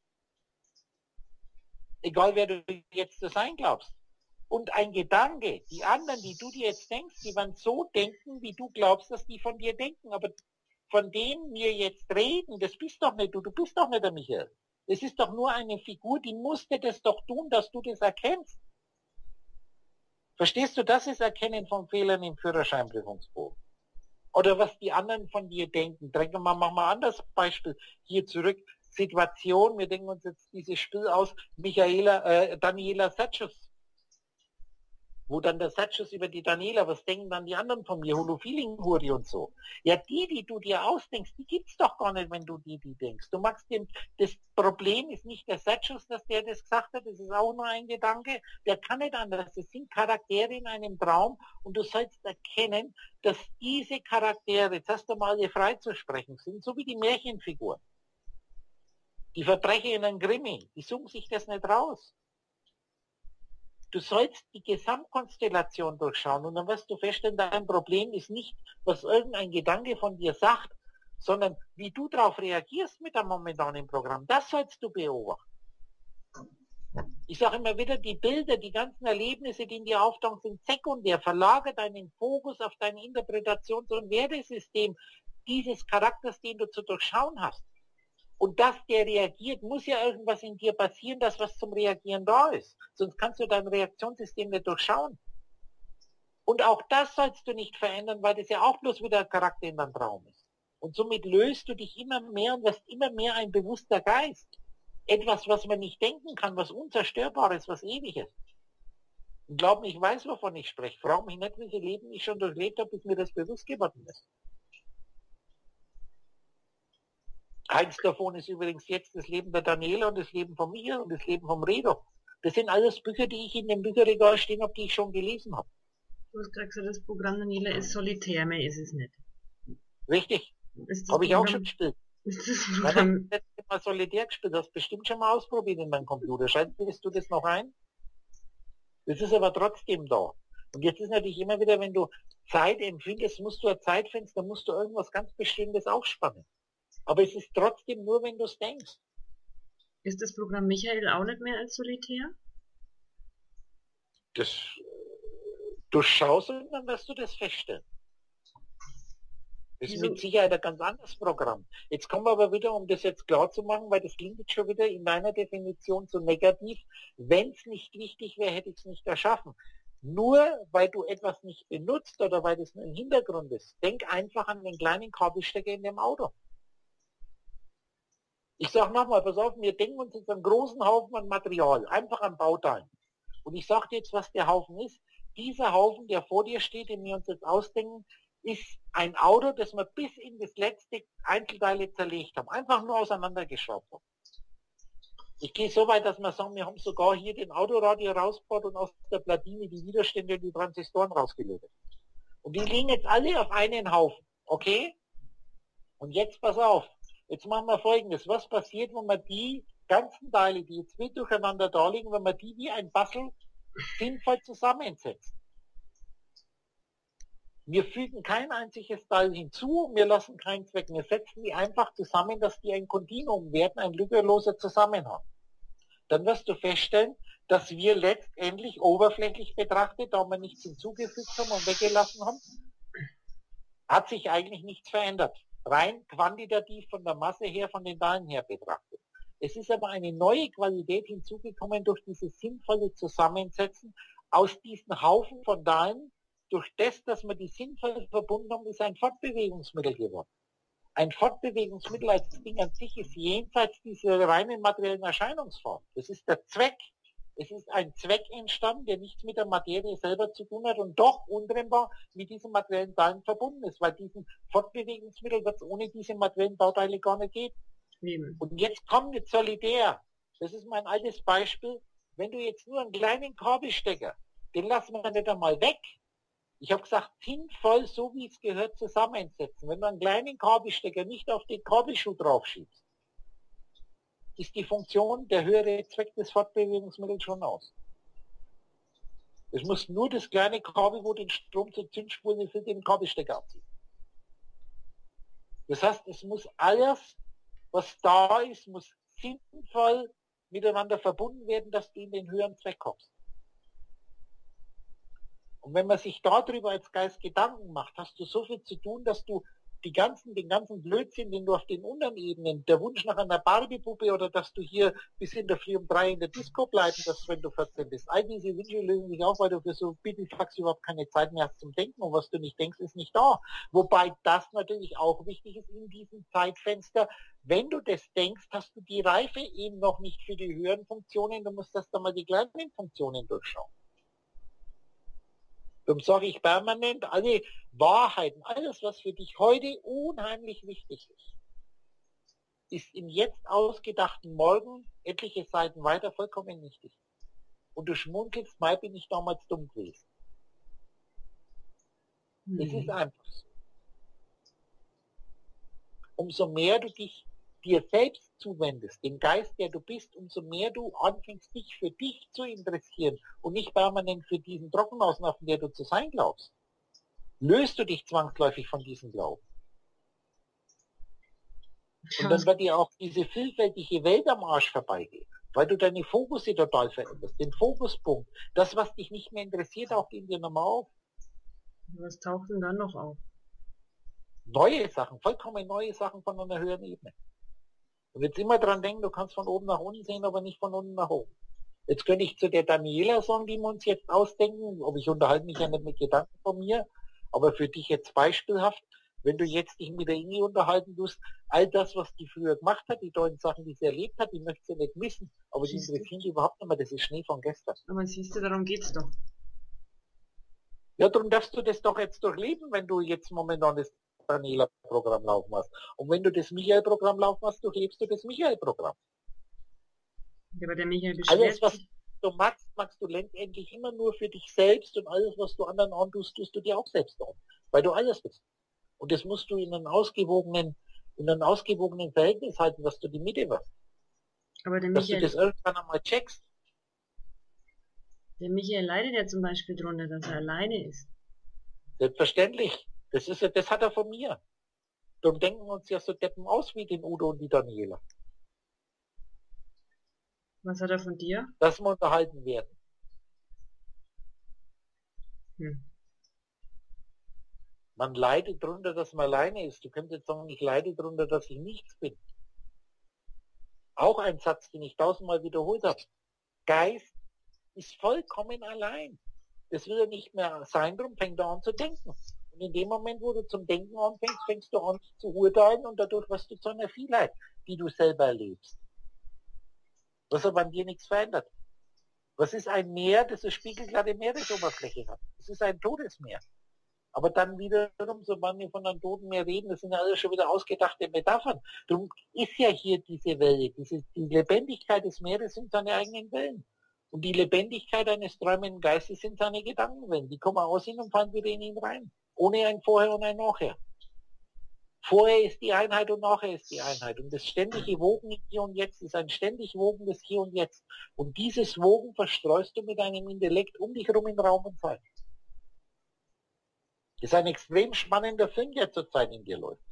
Egal, wer du jetzt zu sein glaubst. Und ein Gedanke, die anderen, die du dir jetzt denkst, die werden so denken, wie du glaubst, dass die von dir denken. Aber von denen wir jetzt reden, das bist doch nicht du, du bist doch nicht der Michael. Es ist doch nur eine Figur, die musste das doch tun, dass du das erkennst. Verstehst du, das ist Erkennen von Fehlern im Führerscheinprüfungsbogen. Oder was die anderen von dir denken. Denken wir mal, machen wir ein anderes Beispiel hier zurück. Situation, wir denken uns jetzt dieses Spiel aus, Michaela, äh, Daniela Satschus. Wo dann der Satschus über die Daniela, was denken dann die anderen von mir, Holofeeling-Huri und so. Ja, die, die du dir ausdenkst, die gibt's doch gar nicht, wenn du die, die denkst. Du magst den, das Problem ist nicht der Satschus, dass der das gesagt hat, das ist auch nur ein Gedanke, der kann nicht anders. Das sind Charaktere in einem Traum und du sollst erkennen, dass diese Charaktere, jetzt hast du mal alle freizusprechen, sind so wie die Märchenfiguren. Die Verbrecher in einem Krimi, die suchen sich das nicht raus. Du sollst die Gesamtkonstellation durchschauen und dann wirst du feststellen, dein Problem ist nicht, was irgendein Gedanke von dir sagt, sondern wie du darauf reagierst mit dem momentanen Programm. Das sollst du beobachten. Ich sage immer wieder, die Bilder, die ganzen Erlebnisse, die in dir auftauchen, sind sekundär. Verlagere deinen Fokus auf dein Interpretations- und Wertesystem dieses Charakters, den du zu durchschauen hast. Und dass der reagiert, muss ja irgendwas in dir passieren, dass was zum Reagieren da ist. Sonst kannst du dein Reaktionssystem nicht durchschauen. Und auch das sollst du nicht verändern, weil das ja auch bloß wieder ein Charakter in deinem Traum ist. Und somit löst du dich immer mehr und wirst immer mehr ein bewusster Geist. Etwas, was man nicht denken kann, was Unzerstörbares, was Ewiges. Und glaub mir, ich weiß, wovon ich spreche. Frag mich nicht, welche Leben ich schon durchlebt habe, bis mir das bewusst geworden ist. Eins davon ist übrigens jetzt das Leben der Daniela und das Leben von mir und das Leben vom Redo. Das sind alles Bücher, die ich in dem Bücherregal stehen habe, die ich schon gelesen habe. Du hast gerade gesagt, das Programm Daniela ist solitär, mehr ist es nicht. Richtig. Habe ich auch schon gespielt. Ist das Nein, Programm... das letzte Mal solitär gespielt, hast bestimmt schon mal ausprobiert in meinem Computer. Schaltest du das noch ein? Das ist aber trotzdem da. Und jetzt ist natürlich immer wieder, wenn du Zeit empfindest, musst du ein Zeitfenster, musst du irgendwas ganz Bestimmtes aufspannen. Aber es ist trotzdem nur, wenn du es denkst. Ist das Programm Michael auch nicht mehr als solitär? Das durchschaust und dann wirst du das feststellen. Das ist Wieso? mit Sicherheit ein ganz anderes Programm. Jetzt kommen wir aber wieder, um das jetzt klar zu machen, weil das klingt jetzt schon wieder in meiner Definition so negativ. Wenn es nicht wichtig wäre, hätte ich es nicht erschaffen. Nur weil du etwas nicht benutzt oder weil das nur im Hintergrund ist. Denk einfach an den kleinen Kabelstecker in dem Auto. Ich sage nochmal, pass auf, wir denken uns jetzt einen großen Haufen an Material, einfach an Bauteilen. Und ich sage dir jetzt, was der Haufen ist. Dieser Haufen, der vor dir steht, den wir uns jetzt ausdenken, ist ein Auto, das wir bis in das letzte Einzelteile zerlegt haben. Einfach nur auseinandergeschraubt haben. Ich gehe so weit, dass wir sagen, wir haben sogar hier den Autoradio rausgebaut und aus der Platine die Widerstände und die Transistoren rausgelötet. Und die liegen jetzt alle auf einen Haufen. Okay? Und jetzt pass auf. Jetzt machen wir Folgendes. Was passiert, wenn man die ganzen Teile, die jetzt mit durcheinander da liegen, wenn man die wie ein Puzzle sinnvoll zusammensetzt? Wir fügen kein einziges Teil hinzu, wir lassen keinen Zweck. Wir setzen die einfach zusammen, dass die ein Kontinuum werden, ein lückenloser Zusammenhang. Dann wirst du feststellen, dass wir letztendlich oberflächlich betrachtet, da wir nichts hinzugefügt haben und weggelassen haben, hat sich eigentlich nichts verändert. Rein quantitativ von der Masse her, von den Teilen her betrachtet. Es ist aber eine neue Qualität hinzugekommen durch dieses sinnvolle Zusammensetzen aus diesen Haufen von Teilen. Durch das, dass wir die sinnvoll verbunden haben, ist ein Fortbewegungsmittel geworden. Ein Fortbewegungsmittel als Ding an sich ist jenseits dieser reinen materiellen Erscheinungsform. Das ist der Zweck. Es ist ein Zweck entstanden, der nichts mit der Materie selber zu tun hat und doch untrennbar mit diesen materiellen Teilen verbunden ist, weil diesen Fortbewegungsmittel wird es ohne diese materiellen Bauteile gar nicht geben. Mhm. Und jetzt kommt jetzt solidär. Das ist mein altes Beispiel. Wenn du jetzt nur einen kleinen Kabelstecker, den lassen wir nicht einmal weg. Ich habe gesagt, sinnvoll, so wie es gehört, zusammensetzen. Wenn du einen kleinen Kabelstecker nicht auf den Kabelschuh draufschiebst, ist die Funktion, der höhere Zweck des Fortbewegungsmittels schon aus. Es muss nur das kleine Kabel, wo den Strom zur Zündspule für den Kabelstecker abzieht. Das heißt, es muss alles, was da ist, muss sinnvoll miteinander verbunden werden, dass du in den höheren Zweck kommst. Und wenn man sich darüber als Geist Gedanken macht, hast du so viel zu tun, dass du die ganzen, den ganzen Blödsinn, den du auf den unteren Ebenen, der Wunsch nach einer Barbie-Puppe oder dass du hier bis in der Früh um drei in der Disco bleiben darfst, wenn du vierzehn bist. All diese Wünsche lösen sich auf, weil du für so Pipifax überhaupt keine Zeit mehr hast zum Denken und was du nicht denkst, ist nicht da. Wobei das natürlich auch wichtig ist in diesem Zeitfenster. Wenn du das denkst, hast du die Reife eben noch nicht für die höheren Funktionen, du musst erst einmal die kleinen Funktionen durchschauen. Darum sage ich permanent, alle Wahrheiten, alles, was für dich heute unheimlich wichtig ist, ist im jetzt ausgedachten Morgen etliche Seiten weiter vollkommen nichtig. Und du schmunzelst, mal bin ich damals dumm gewesen. Mhm. Es ist einfach so. Umso mehr du dich dir selbst zuwendest, den Geist, der du bist, umso mehr du anfängst, dich für dich zu interessieren und nicht permanent für diesen Trockenausnaffen, der du zu sein glaubst, löst du dich zwangsläufig von diesem Glauben. Und dann wird dir auch diese vielfältige Welt am Arsch vorbeigehen, weil du deine Fokusse total veränderst, den Fokuspunkt, das, was dich nicht mehr interessiert, auch in dir nochmal auf. Was taucht denn dann noch auf? Neue Sachen, vollkommen neue Sachen von einer höheren Ebene. Und jetzt immer dran denken, du kannst von oben nach unten sehen, aber nicht von unten nach oben. Jetzt könnte ich zu der Daniela sagen, die wir uns jetzt ausdenken, aber ich unterhalte mich ja nicht mit Gedanken von mir, aber für dich jetzt beispielhaft, wenn du jetzt dich mit der Inge unterhalten tust, all das, was die früher gemacht hat, die tollen Sachen, die sie erlebt hat, die möchte sie nicht missen, aber die interessieren die überhaupt nicht mehr, das ist Schnee von gestern. Aber siehst du, darum geht's doch. Ja, darum darfst du das doch jetzt durchleben, wenn du jetzt momentan das Daniela-Programm laufen hast. Und wenn du das Michael-Programm laufen hast, durchlebst du das Michael-Programm. Ja, aber der Michael beschwert alles, was du machst, machst du letztendlich immer nur für dich selbst und alles, was du anderen antust, tust du dir auch selbst an. Weil du alles bist. Und das musst du in einem ausgewogenen, in einem ausgewogenen Verhältnis halten, dass du die Mitte wirst. Aber der dass Michael, du das irgendwann einmal checkst. Der Michael leidet ja zum Beispiel darunter, dass er alleine ist. Selbstverständlich. Das ist ja, das hat er von mir. Darum denken wir uns ja so Deppen aus wie den Udo und die Daniela. Was hat er von dir? Dass wir unterhalten werden. Hm. Man leidet darunter, dass man alleine ist. Du könntest jetzt sagen, ich leide darunter, dass ich nichts bin. Auch ein Satz, den ich tausendmal wiederholt habe. Geist ist vollkommen allein. Das will er nicht mehr sein, darum fängt er an zu denken. Und in dem Moment, wo du zum Denken anfängst, fängst du an zu urteilen und dadurch wirst du zu einer Vielheit, die du selber erlebst. Was aber an dir nichts verändert. Was ist ein Meer, das eine spiegelglatte Meeresoberfläche hat? Das ist ein Todesmeer. Aber dann wiederum, sobald wir von einem Toten Meer reden, das sind ja alles schon wieder ausgedachte Metaphern. Darum ist ja hier diese Welle, diese, die Lebendigkeit des Meeres sind seine eigenen Wellen. Und die Lebendigkeit eines träumenden Geistes sind seine Gedankenwellen. Die kommen aus ihm und fallen wieder in ihn rein. Ohne ein Vorher und ein Nachher. Vorher ist die Einheit und nachher ist die Einheit. Und das ständige Wogen im Hier und Jetzt ist ein ständig wogendes Hier und Jetzt. Und dieses Wogen verstreust du mit deinem Intellekt um dich herum in Raum und Zeit. Das ist ein extrem spannender Film, der zurzeit in dir läuft.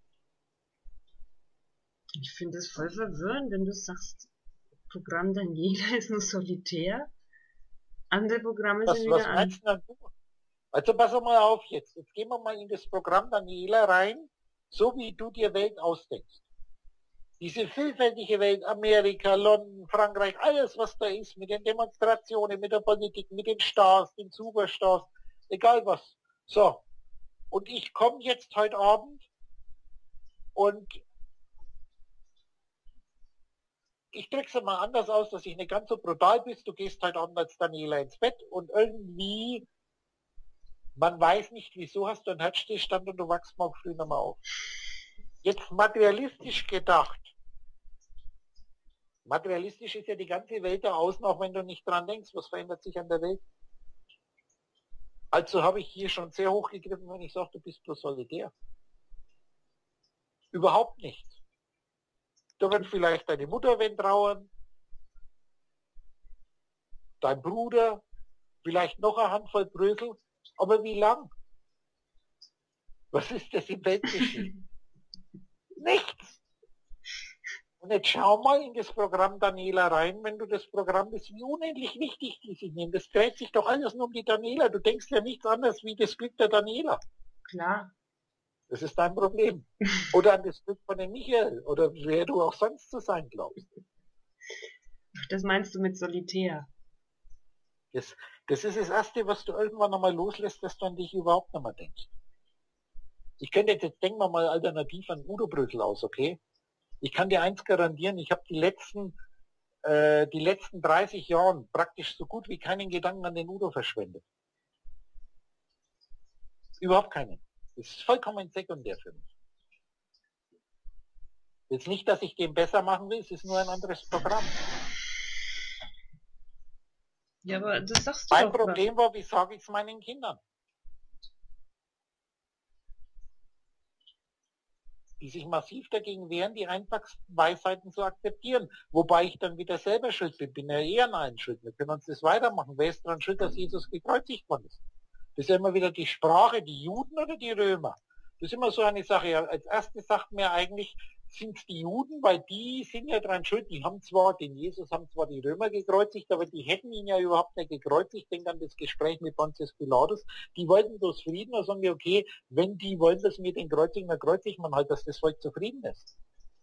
Ich finde es voll verwirrend, wenn du sagst, Programm Daniela ist nur solitär. Andere Programme Was, sind was wieder an. meinst du denn? Also pass mal auf jetzt. Jetzt gehen wir mal in das Programm Daniela rein, so wie du dir Welt ausdenkst. Diese vielfältige Welt, Amerika, London, Frankreich, alles was da ist, mit den Demonstrationen, mit der Politik, mit den Stars, den Superstars, egal was. So. Und ich komme jetzt heute Abend und ich drück's mal anders aus, dass ich nicht ganz so brutal bist. Du gehst heute Abend als Daniela ins Bett und irgendwie, man weiß nicht wieso, hast du einen Herzstillstand und du wachst morgen früh nochmal auf. Jetzt materialistisch gedacht. Materialistisch ist ja die ganze Welt da außen, auch wenn du nicht dran denkst, was verändert sich an der Welt. Also habe ich hier schon sehr hoch gegriffen, wenn ich sage, du bist bloß solitär. Überhaupt nicht. Da wird vielleicht deine Mutter wenn trauern, dein Bruder, vielleicht noch eine Handvoll Brösel, aber wie lang? Was ist das im Weltgeschehen? Nichts. Und jetzt schau mal in das Programm Daniela rein, wenn du das Programm bist, wie unendlich wichtig die sich nehmen. Das dreht sich doch alles nur um die Daniela. Du denkst ja nichts anderes wie das Glück der Daniela. Klar. Das ist dein Problem. Oder an das Glück von dem Michael. Oder wer du auch sonst zu sein glaubst. Das meinst du mit solitär? Das, das ist das Erste, was du irgendwann nochmal loslässt, dass du an dich überhaupt nochmal denkst. Ich könnte jetzt, jetzt denken wir mal alternativ an Udo Brösel aus, okay? Ich kann dir eins garantieren, ich habe die letzten, äh, die letzten dreißig Jahre praktisch so gut wie keinen Gedanken an den Udo verschwendet. Überhaupt keinen. Das ist vollkommen sekundär für mich. Jetzt nicht, dass ich den besser machen will, es ist nur ein anderes Programm. Ja, aber das sagst du Mein doch. Problem war, wie sage ich es meinen Kindern? Die sich massiv dagegen wehren, die einfachsten Weisheiten zu akzeptieren. Wobei ich dann wieder selber schuld bin. Bin ja eher an allen schuld. Wir können uns das weitermachen. Wer ist daran schuld, dass Jesus gekreuzigt worden ist? Das ist ja immer wieder die Sprache, die Juden oder die Römer. Das ist immer so eine Sache. Als erstes sagt mir eigentlich, sind es die Juden, weil die sind ja dran schuld. Die haben zwar, den Jesus haben zwar die Römer gekreuzigt, aber die hätten ihn ja überhaupt nicht gekreuzigt. Denk an das Gespräch mit Pontius Pilatus. Die wollten bloß Frieden, da sagen wir, okay, wenn die wollen, dass wir den kreuzigen, dann kreuzigt man halt, dass das Volk zufrieden ist.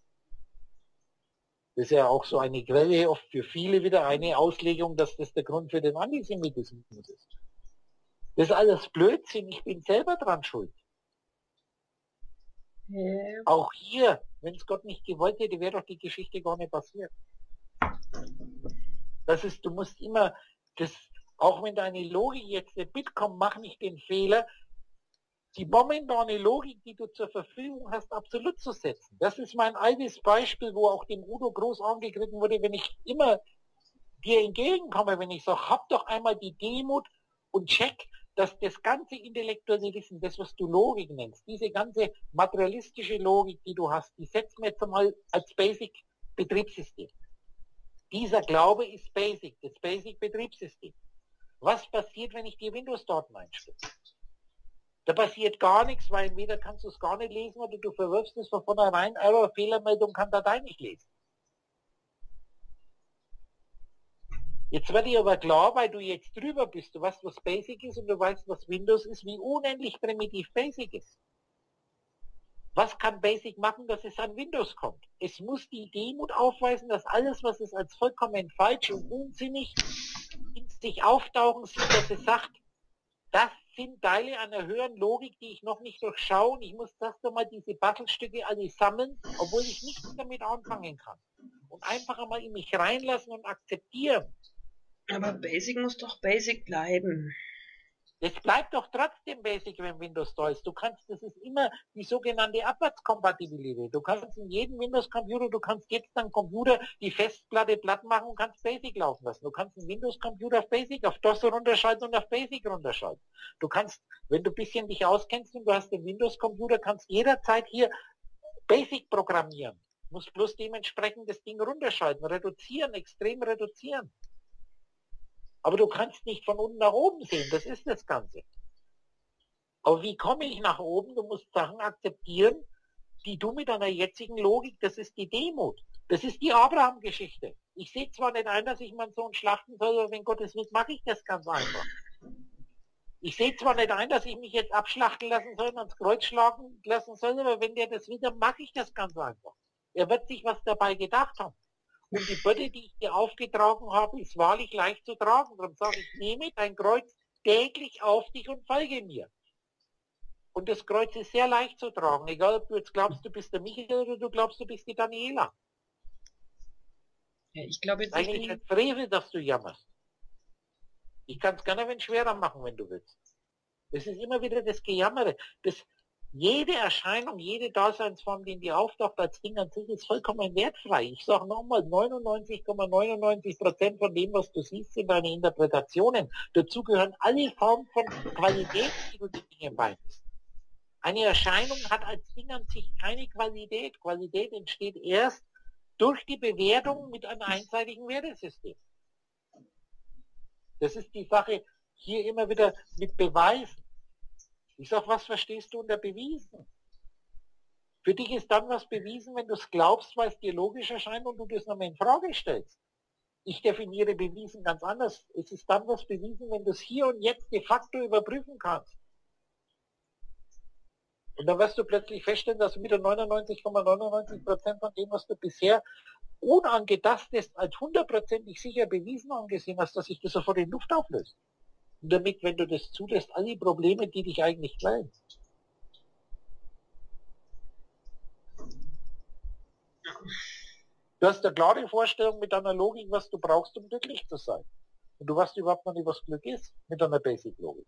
Das ist ja auch so eine Quelle, oft für viele wieder eine Auslegung, dass das der Grund für den Antisemitismus ist. Das ist alles Blödsinn, ich bin selber dran schuld. Ja. Auch hier, wenn es Gott nicht gewollt hätte, wäre doch die Geschichte gar nicht passiert. Das ist, du musst immer, das, auch wenn deine Logik jetzt nicht mitkommt, mach nicht den Fehler, die momentane Logik, die du zur Verfügung hast, absolut zu setzen. Das ist mein altes Beispiel, wo auch dem Udo groß angegriffen wurde, wenn ich immer dir entgegenkomme, wenn ich sage, hab doch einmal die Demut und check, dass das ganze intellektuelle Wissen, das was du Logik nennst, diese ganze materialistische Logik, die du hast, die setzen wir jetzt einmal als Basic Betriebssystem. Dieser Glaube ist Basic, das Basic Betriebssystem. Was passiert, wenn ich dir Windows-Daten einstelle? Da passiert gar nichts, weil entweder kannst du es gar nicht lesen oder du verwirfst es von vornherein, Error, Fehlermeldung kann Datei nicht lesen. Jetzt wird dir aber klar, weil du jetzt drüber bist, du weißt, was Basic ist und du weißt, was Windows ist, wie unendlich primitiv Basic ist. Was kann Basic machen, dass es an Windows kommt? Es muss die Demut aufweisen, dass alles, was es als vollkommen falsch und unsinnig in sich auftauchen sieht, dass es sagt, das sind Teile einer höheren Logik, die ich noch nicht durchschaue und ich muss erst einmal diese Bastelstücke alle sammeln, obwohl ich nichts damit anfangen kann. Und einfach einmal in mich reinlassen und akzeptieren. Aber Basic muss doch Basic bleiben. Das bleibt doch trotzdem Basic, wenn Windows da ist. Du kannst, das ist immer die sogenannte Abwärtskompatibilität. Du kannst in jedem Windows-Computer, du kannst jetzt am Computer die Festplatte platt machen und kannst Basic laufen lassen. Du kannst einen Windows-Computer auf Basic, auf DOS runterschalten und auf Basic runterschalten. Du kannst, wenn du ein bisschen dich auskennst und du hast den Windows-Computer, kannst jederzeit hier Basic programmieren. Du musst bloß dementsprechend das Ding runterschalten, reduzieren, extrem reduzieren. Aber du kannst nicht von unten nach oben sehen, das ist das Ganze. Aber wie komme ich nach oben? Du musst Sachen akzeptieren, die du mit deiner jetzigen Logik, das ist die Demut. Das ist die Abraham-Geschichte. Ich sehe zwar nicht ein, dass ich meinen Sohn schlachten soll, aber wenn Gottes Willen mache ich das ganz einfach. Ich sehe zwar nicht ein, dass ich mich jetzt abschlachten lassen soll und ans Kreuz schlagen lassen soll, aber wenn der das will, dann mache ich das ganz einfach. Er wird sich was dabei gedacht haben. Und die Bürde, die ich dir aufgetragen habe, ist wahrlich leicht zu tragen. Darum sage ich, nehme dein Kreuz täglich auf dich und folge mir. Und das Kreuz ist sehr leicht zu tragen, egal ob du jetzt glaubst, du bist der Michael oder du glaubst, du bist die Daniela. Ja, ich glaube jetzt, ich Eigentlich bin... ein Frevel, dass du jammerst. Ich kann es gerne ein wenig schwerer machen, wenn du willst. Das ist immer wieder das Gejammere. Das, jede Erscheinung, jede Daseinsform, die in dir auftaucht als Ding an sich, ist vollkommen wertfrei. Ich sage nochmal, neunundneunzig Komma neunundneunzig Prozent von dem, was du siehst, sind deine Interpretationen. Dazu gehören alle Formen von Qualität, die du die Dinge beibringst. Eine Erscheinung hat als Ding an sich keine Qualität. Qualität entsteht erst durch die Bewertung mit einem einseitigen Wertesystem. Das ist die Sache hier immer wieder mit Beweisen. Ich sag, was verstehst du unter bewiesen? Für dich ist dann was bewiesen, wenn du es glaubst, weil es dir logisch erscheint und du das nochmal in Frage stellst. Ich definiere bewiesen ganz anders. Es ist dann was bewiesen, wenn du es hier und jetzt de facto überprüfen kannst. Und dann wirst du plötzlich feststellen, dass du wieder neunundneunzig Komma neunundneunzig Prozent von dem, was du bisher unangetastet als hundertprozentig sicher bewiesen angesehen hast, dass sich das sofort in Luft auflöst. Und damit, wenn du das zulässt, alle Probleme, die dich eigentlich quälen. Du hast eine klare Vorstellung mit deiner Logik, was du brauchst, um glücklich zu sein. Und du weißt überhaupt noch nicht, was Glück ist, mit einer Basic-Logik.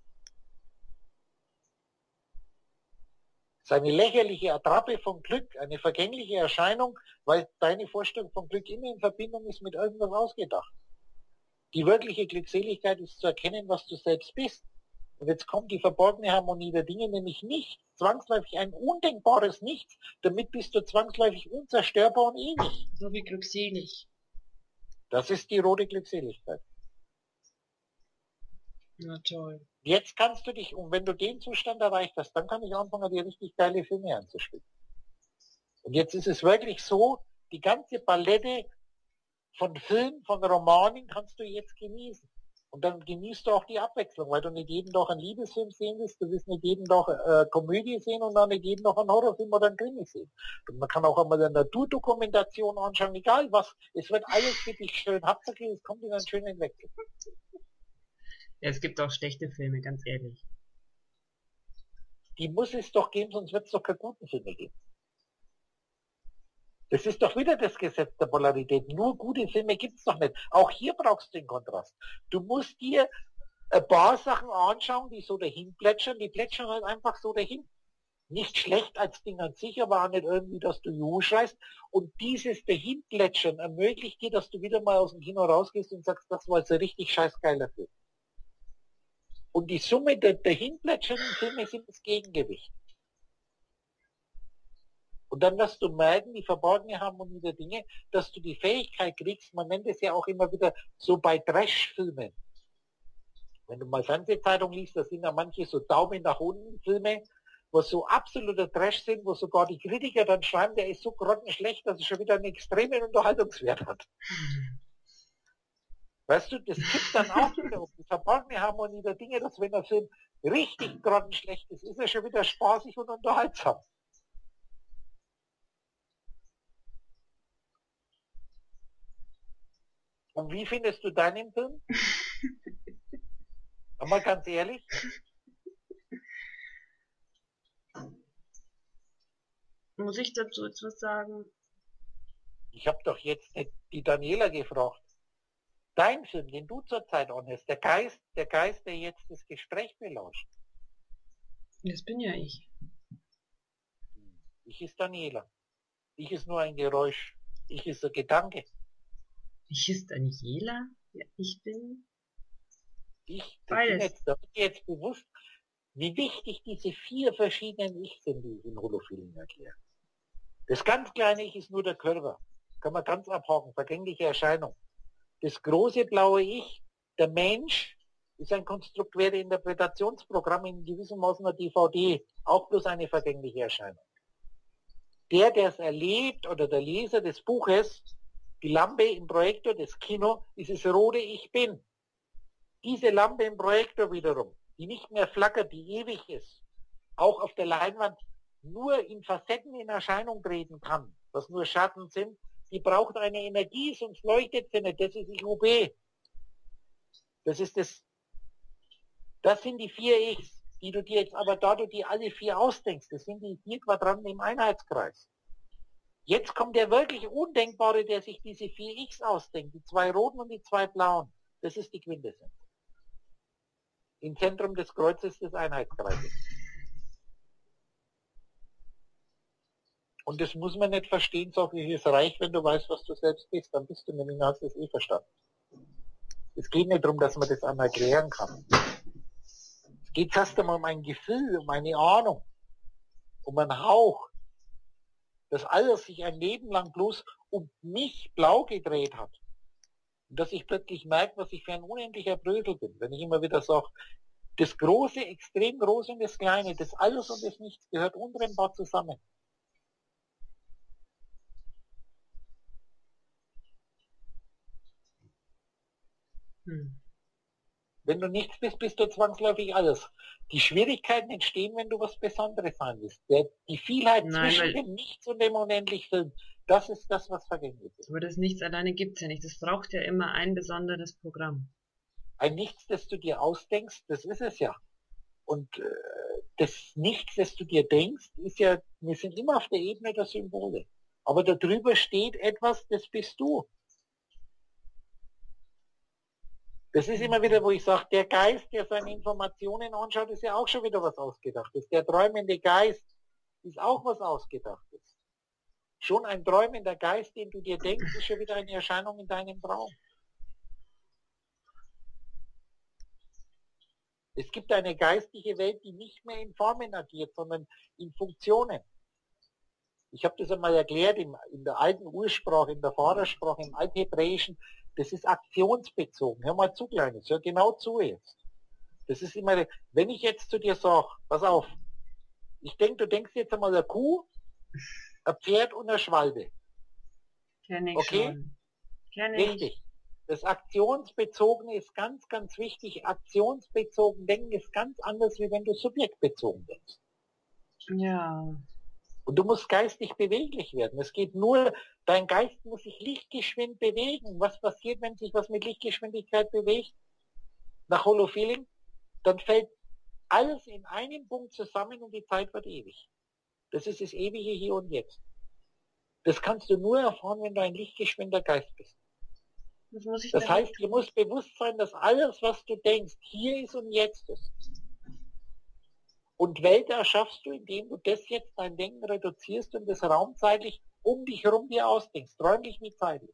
Es ist eine lächerliche Attrappe von Glück, eine vergängliche Erscheinung, weil deine Vorstellung von Glück immer in Verbindung ist mit irgendwas ausgedacht. Die wirkliche Glückseligkeit ist zu erkennen, was du selbst bist. Und jetzt kommt die verborgene Harmonie der Dinge, nämlich nicht zwangsläufig ein undenkbares Nichts, damit bist du zwangsläufig unzerstörbar und ewig. So wie glückselig. Das ist die rote Glückseligkeit. Na toll. Jetzt kannst du dich, und wenn du den Zustand erreicht hast, dann kann ich anfangen, dir richtig geile Filme anzuspielen. Und jetzt ist es wirklich so, die ganze Palette von Filmen, von Romanen kannst du jetzt genießen. Und dann genießt du auch die Abwechslung, weil du nicht jeden Tag einen Liebesfilm sehen willst, du willst nicht jeden Tag äh, Komödie sehen und dann nicht jeden Tag einen Horrorfilm oder einen Krimi sehen. Und man kann auch einmal eine Naturdokumentation anschauen, egal was, es wird alles für dich schön. Hauptsache, es kommt in einen schönen Wechsel. Ja, es gibt auch schlechte Filme, ganz ehrlich. Die muss es doch geben, sonst wird es doch keine guten Filme geben. Das ist doch wieder das Gesetz der Polarität. Nur gute Filme gibt's doch nicht. Auch hier brauchst du den Kontrast. Du musst dir ein paar Sachen anschauen, die so dahin plätschern. Die plätschern halt einfach so dahin. Nicht schlecht als Ding an sich, aber auch nicht irgendwie, dass du Juhu schreist. Und dieses Dahinplätschern ermöglicht dir, dass du wieder mal aus dem Kino rausgehst und sagst, das war jetzt ein richtig scheißgeiler Film. Und die Summe der dahinplätschernden Filme sind das Gegengewicht. Und dann wirst du merken, die verborgene Harmonie der Dinge, dass du die Fähigkeit kriegst, man nennt es ja auch immer wieder so bei Trash-Filmen. Wenn du mal Fernsehzeitung liest, da sind ja manche so Daumen nach unten Filme, wo so absoluter Trash sind, wo sogar die Kritiker dann schreiben, der ist so grottenschlecht, dass er schon wieder einen extremen Unterhaltungswert hat. Weißt du, das kippt dann auch wieder um die verborgene Harmonie der Dinge, dass wenn der Film richtig grottenschlecht ist, ist er schon wieder spaßig und unterhaltsam. Und wie findest du deinen Film? Aber ganz ehrlich? Muss ich dazu jetzt was sagen? Ich habe doch jetzt nicht die Daniela gefragt. Dein Film, den du zurzeit anhörst, der Geist, der Geist, der jetzt das Gespräch belauscht. Das bin ja ich. Ich ist Daniela. Ich ist nur ein Geräusch. Ich ist ein Gedanke. Ich ist Daniela? Ja, ich bin... Ich, Beides. Jetzt, da wird dir jetzt bewusst, wie wichtig diese vier verschiedenen Ich sind, die ich in Holophilen erkläre. Das ganz kleine Ich ist nur der Körper. Kann man ganz abhaken. Vergängliche Erscheinung. Das große blaue Ich, der Mensch, ist ein konstruktuelle Interpretationsprogramm, in gewissem Maße eine D V D, auch bloß eine vergängliche Erscheinung. Der, der es erlebt, oder der Leser des Buches, die Lampe im Projektor, das Kino, ist das rote Ich Bin. Diese Lampe im Projektor wiederum, die nicht mehr flackert, die ewig ist, auch auf der Leinwand nur in Facetten in Erscheinung treten kann, was nur Schatten sind, die braucht eine Energie, sonst leuchtet sie nicht. Das ist I U B. Das ist das, das sind die vier Ichs, die du dir jetzt, aber da du die alle vier ausdenkst, das sind die vier Quadranten im Einheitskreis. Jetzt kommt der wirklich Undenkbare, der sich diese vier Ichs ausdenkt, die zwei roten und die zwei blauen. Das ist die Quintessenz. Im Zentrum des Kreuzes des Einheitskreises. Und das muss man nicht verstehen, sag ich, ist reich, wenn du weißt, was du selbst bist, dann bist du nämlich, hast du es eh verstanden. Es geht nicht darum, dass man das einmal erklären kann. Es geht erst einmal um ein Gefühl, um eine Ahnung, um einen Hauch, dass alles sich ein Leben lang bloß um mich blau gedreht hat. Und dass ich plötzlich merke, was ich für ein unendlicher Brödel bin. Wenn ich immer wieder sage, das Große, extrem Große und das Kleine, das Alles und das Nichts gehört untrennbar zusammen. Hm. Wenn du nichts bist, bist du zwangsläufig alles. Die Schwierigkeiten entstehen, wenn du was Besonderes sein willst. Der, die Vielheit Nein, zwischen dem Nichts und dem Unendlichen, das ist das, was vergänglich ist. Aber das Nichts alleine gibt's ja nicht. Das braucht ja immer ein besonderes Programm. Ein Nichts, das du dir ausdenkst, das ist es ja. Und äh, das Nichts, das du dir denkst, ist ja, wir sind immer auf der Ebene der Symbole. Aber darüber steht etwas, das bist du. Das ist immer wieder, wo ich sage, der Geist, der seine Informationen anschaut, ist ja auch schon wieder was Ausgedachtes. Der träumende Geist ist auch was Ausgedachtes. Schon ein träumender Geist, den du dir denkst, ist schon wieder eine Erscheinung in deinem Traum. Es gibt eine geistliche Welt, die nicht mehr in Formen agiert, sondern in Funktionen. Ich habe das einmal erklärt in, in der alten Ursprache, in der Vatorsprache, im Althebräischen. Das ist aktionsbezogen. Hör mal zu, Kleines, hör genau zu jetzt. Das ist immer, wenn ich jetzt zu dir sage, pass auf, ich denke, du denkst jetzt einmal eine Kuh, ein Pferd und eine Schwalbe. Kenn ich okay? Schon. Kenn ich. Richtig. Das Aktionsbezogene ist ganz, ganz wichtig. Aktionsbezogen denken ist ganz anders, wie wenn du subjektbezogen denkst. Ja. Und du musst geistig beweglich werden. Es geht nur, dein Geist muss sich lichtgeschwind bewegen. Was passiert, wenn sich was mit Lichtgeschwindigkeit bewegt? Nach Holofeeling? Dann fällt alles in einem Punkt zusammen und die Zeit wird ewig. Das ist das ewige Hier und Jetzt. Das kannst du nur erfahren, wenn du ein lichtgeschwinder Geist bist. Das, muss ich das heißt, dir muss bewusst sein, dass alles, was du denkst, hier ist und jetzt ist. Und Welt erschaffst du, indem du das jetzt, dein Denken reduzierst und das raumzeitlich um dich herum dir ausdenkst, räumlich wie zeitlich.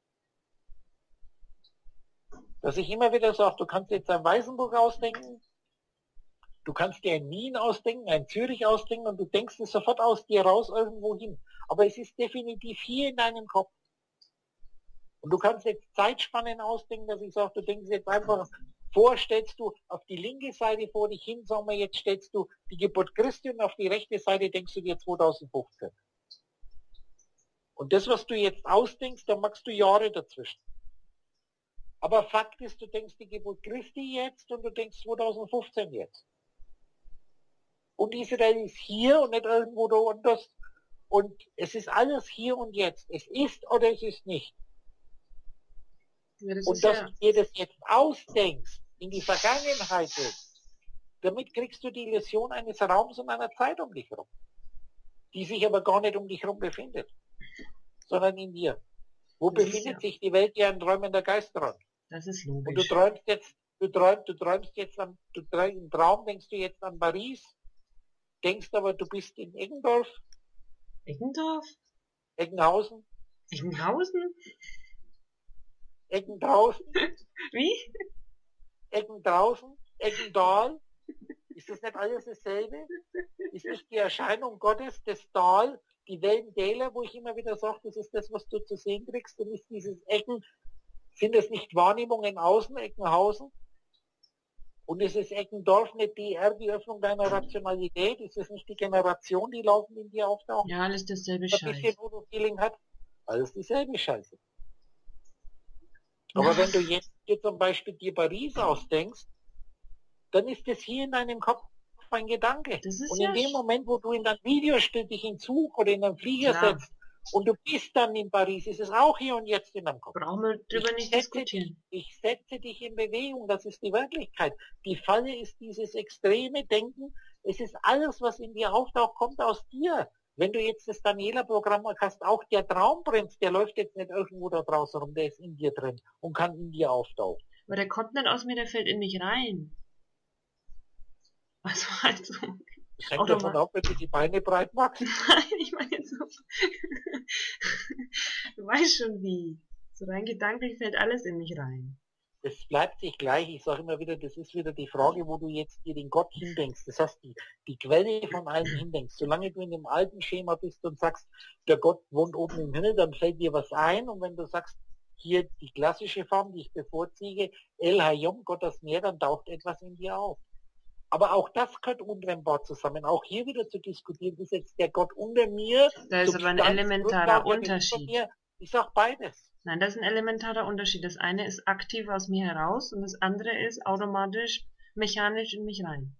Dass ich immer wieder sage, du kannst jetzt ein Weißenburg ausdenken, du kannst dir ein Wien ausdenken, ein Zürich ausdenken und du denkst es sofort aus dir raus irgendwo hin. Aber es ist definitiv hier in deinem Kopf. Und du kannst jetzt Zeitspannen ausdenken, dass ich sage, du denkst jetzt einfach vor, stellst du auf die linke Seite vor dich hin, sagen wir, jetzt stellst du die Geburt Christi und auf die rechte Seite denkst du dir zweitausendfünfzehn. Und das, was du jetzt ausdenkst, da machst du Jahre dazwischen. Aber Fakt ist, du denkst die Geburt Christi jetzt und du denkst zweitausendfünfzehn jetzt. Und Israel ist hier und nicht irgendwo da anders. Und es ist alles hier und jetzt. Es ist oder es ist nicht. Ja, das und dass ja. du dir das jetzt ausdenkst, in die Vergangenheit willst, damit kriegst du die Illusion eines Raums und einer Zeit um dich herum, die sich aber gar nicht um dich herum befindet, sondern in dir. Wo das befindet ja. sich die Welt, die ein träumender Geist träumt? Das ist logisch. Und du träumst jetzt, du träumst, du träumst jetzt an, du träumst, im Traum denkst du jetzt an Paris, denkst aber, du bist in Eggendorf. Eggendorf? Eggenhausen. Eggenhausen? Ecken draußen. Wie? Ecken draußen, Eckendal. Ist das nicht alles dasselbe? Ist nicht die Erscheinung Gottes, das Tal, die Wellentäler, wo ich immer wieder sage, das ist das, was du zu sehen kriegst, und ist dieses Ecken, sind das nicht Wahrnehmungen außen, Eckenhausen? Und ist es Eckendorf nicht die R, die Öffnung deiner Rationalität? Ist es nicht die Generation, die laufend in dir auftaucht? Ja, alles dasselbe Ein bisschen Scheiß. Voodoo-Feeling hat? Alles dieselbe Scheiße. Aber wenn du jetzt dir zum Beispiel dir Paris ausdenkst, dann ist es hier in deinem Kopf ein Gedanke. Das ist Und ja in dem sch- Moment, wo du in dein Videospiel dich in Zug oder in einen Flieger klar. setzt und du bist dann in Paris, ist es auch hier und jetzt in deinem Kopf. Brauchen wir drüber Ich nicht setze, dich, diskutieren. ich setze dich in Bewegung, das ist die Wirklichkeit. Die Falle ist dieses extreme Denken, es ist alles, was in dir auftaucht, kommt aus dir. Wenn du jetzt das Daniela-Programm hast, auch der Traumprinz, der läuft jetzt nicht irgendwo da draußen rum, der ist in dir drin und kann in dir auftauchen. Aber der kommt nicht aus mir, der fällt in mich rein. Also, also, Das hängt davon Automat. ab, wenn du die Beine breit machst. Nein, ich meine jetzt so. Du weißt schon wie. So rein gedanklich fällt alles in mich rein. Das bleibt sich gleich. Ich sage immer wieder, das ist wieder die Frage, wo du jetzt dir den Gott hindenkst. Das heißt, die, die Quelle von allem hindenkst. Solange du in dem alten Schema bist und sagst, der Gott wohnt oben im Himmel, dann fällt dir was ein. Und wenn du sagst, hier die klassische Form, die ich bevorzuge, El Hayom, Gott das Meer, dann taucht etwas in dir auf. Aber auch das gehört untrennbar zusammen. Auch hier wieder zu diskutieren, ist jetzt der Gott unter mir, Da ist aber ein Substanz, elementarer Grundlage, der über Unterschied. mir. Ich sag beides. Nein, das ist ein elementarer Unterschied. Das eine ist aktiv aus mir heraus und das andere ist automatisch mechanisch in mich rein.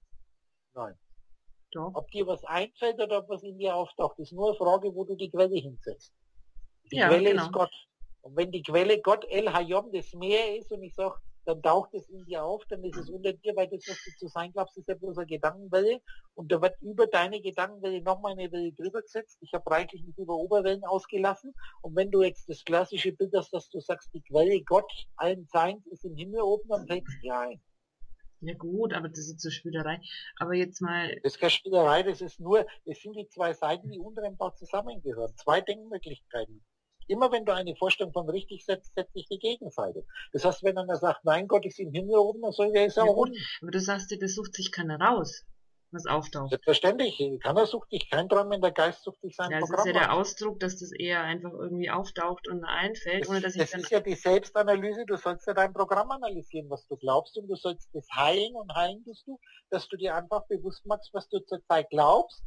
Nein. Doch. Ob dir was einfällt oder ob was in dir auftaucht, ist nur eine Frage, wo du die Quelle hinsetzt. Die Ja, Quelle genau. ist Gott. Und wenn die Quelle Gott El Hayom, das Meer ist, und ich sage, dann taucht es in dir auf, dann ist es unter dir, weil das, was du zu sein glaubst, ist ja bloß eine Gedankenwelle. Und da wird über deine Gedankenwelle nochmal eine Welle drüber gesetzt. Ich habe reichlich nicht über Oberwellen ausgelassen. Und wenn du jetzt das klassische Bild hast, dass du sagst, die Quelle Gott allen Seins ist im Himmel oben, dann fällt es dir ein. Ja gut, aber das ist so Spielerei. Aber jetzt mal, Das ist keine Spielerei, das ist nur, es sind die zwei Seiten, die untrennbar zusammengehören. Zwei Denkmöglichkeiten. Immer wenn du eine Vorstellung von richtig setzt, setzt sich die Gegenseite. Das heißt, wenn einer sagt, nein, Gott ist im Himmel oben, dann soll der es ja auch gut, unten. aber du sagst dir, das sucht sich keiner raus, was auftaucht. Selbstverständlich, keiner sucht dich, kein dran, wenn der Geist sucht sich sein Ja, es ist Programm ja der aus. Ausdruck, dass das eher einfach irgendwie auftaucht und einfällt, Das, ohne dass ich das dann... ist ja die Selbstanalyse, du sollst ja dein Programm analysieren, was du glaubst, und du sollst das heilen, und heilen tust du, dass du dir einfach bewusst machst, was du zurzeit glaubst,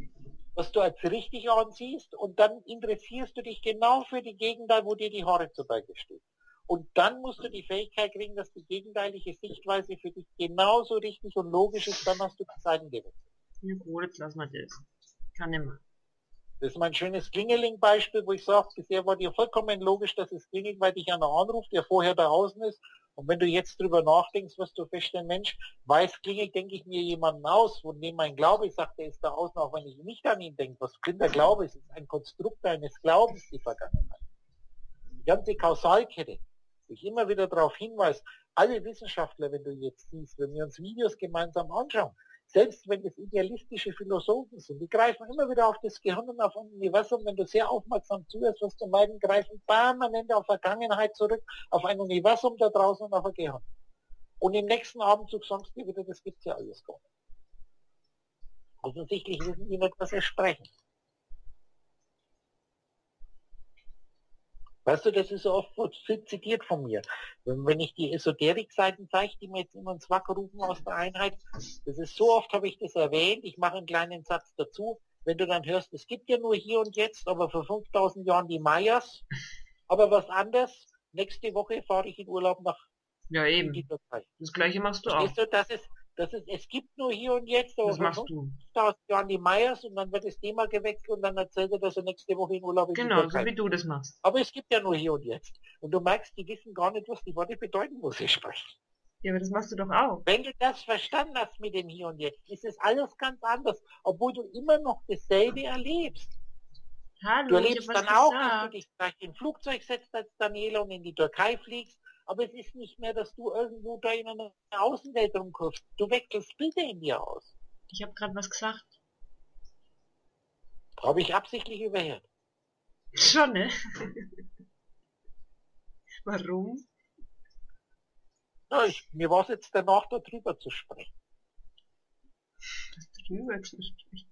was du als richtig ansiehst, und dann interessierst du dich genau für die Gegenteil, wo dir die Haare zu Berge steht. Und dann musst du die Fähigkeit kriegen, dass die gegenteilige Sichtweise für dich genauso richtig und logisch ist, dann hast du die Seiten gewechselt. Ja gut, jetzt lass mal das. Kann nicht mehr. Das ist mein schönes Klingeling-Beispiel, wo ich sage, bisher war dir vollkommen logisch, dass es klingelt, weil dich einer anruft, der vorher da außen ist. Und wenn du jetzt drüber nachdenkst, wirst du feststellen, Mensch, weiß klingelt, denke ich mir jemanden aus, von dem mein Glaube sagt, der ist da außen, auch wenn ich nicht an ihn denke. Was blinder Glaube ist, ist ein Konstrukt eines Glaubens, die Vergangenheit. Die ganze Kausalkette, wo ich immer wieder darauf hinweise, alle Wissenschaftler, wenn du jetzt siehst, wenn wir uns Videos gemeinsam anschauen, selbst wenn es idealistische Philosophen sind, die greifen immer wieder auf das Gehirn und auf ein Universum. Wenn du sehr aufmerksam zuhörst, wirst du merken, greifen permanent auf Vergangenheit zurück, auf ein Universum da draußen und auf ein Gehirn. Und im nächsten Abendzug sagst du wieder, das gibt's ja alles gar nicht. Offensichtlich wissen die nicht, was sie sprechen. Weißt du, das ist so oft viel zitiert von mir. Wenn ich die Esoterik-Seiten zeige, die mir jetzt immer ins Wacker rufen aus der Einheit, das ist so oft, habe ich das erwähnt, ich mache einen kleinen Satz dazu, wenn du dann hörst, es gibt ja nur hier und jetzt, aber vor fünftausend Jahren die Mayas, aber was anderes, nächste Woche fahre ich in Urlaub nach Ja in die eben. Türkei. Das gleiche machst du auch. Verstehst du, das ist, das ist, es gibt nur hier und jetzt, aber Das vor machst du. fünftausend Jahren die Mayas, und dann wird das Thema gewechselt und dann erzählt er, dass er nächste Woche in Urlaub in die Genau, so Türkei. wie du das machst. Aber es gibt ja nur hier und jetzt. Und du merkst, die wissen gar nicht, was die Worte bedeuten, wo sie sprechen. Ja, aber das machst du doch auch. Wenn du das verstanden hast mit dem Hier und Jetzt, ist es alles ganz anders, obwohl du immer noch dasselbe erlebst. Hallo, Du ich erlebst hab was dann auch, dass du gesagt. dich gleich in ein Flugzeug setzt als Daniela und in die Türkei fliegst, aber es ist nicht mehr, dass du irgendwo da in einer Außenwelt rumkurvst. Du wechselst Bilder in dir aus. Ich habe gerade was gesagt. Habe ich absichtlich überhört. Schon, ne? Warum? Ja, ich, mir war es jetzt danach, darüber zu sprechen. Das drüber zu sprechen.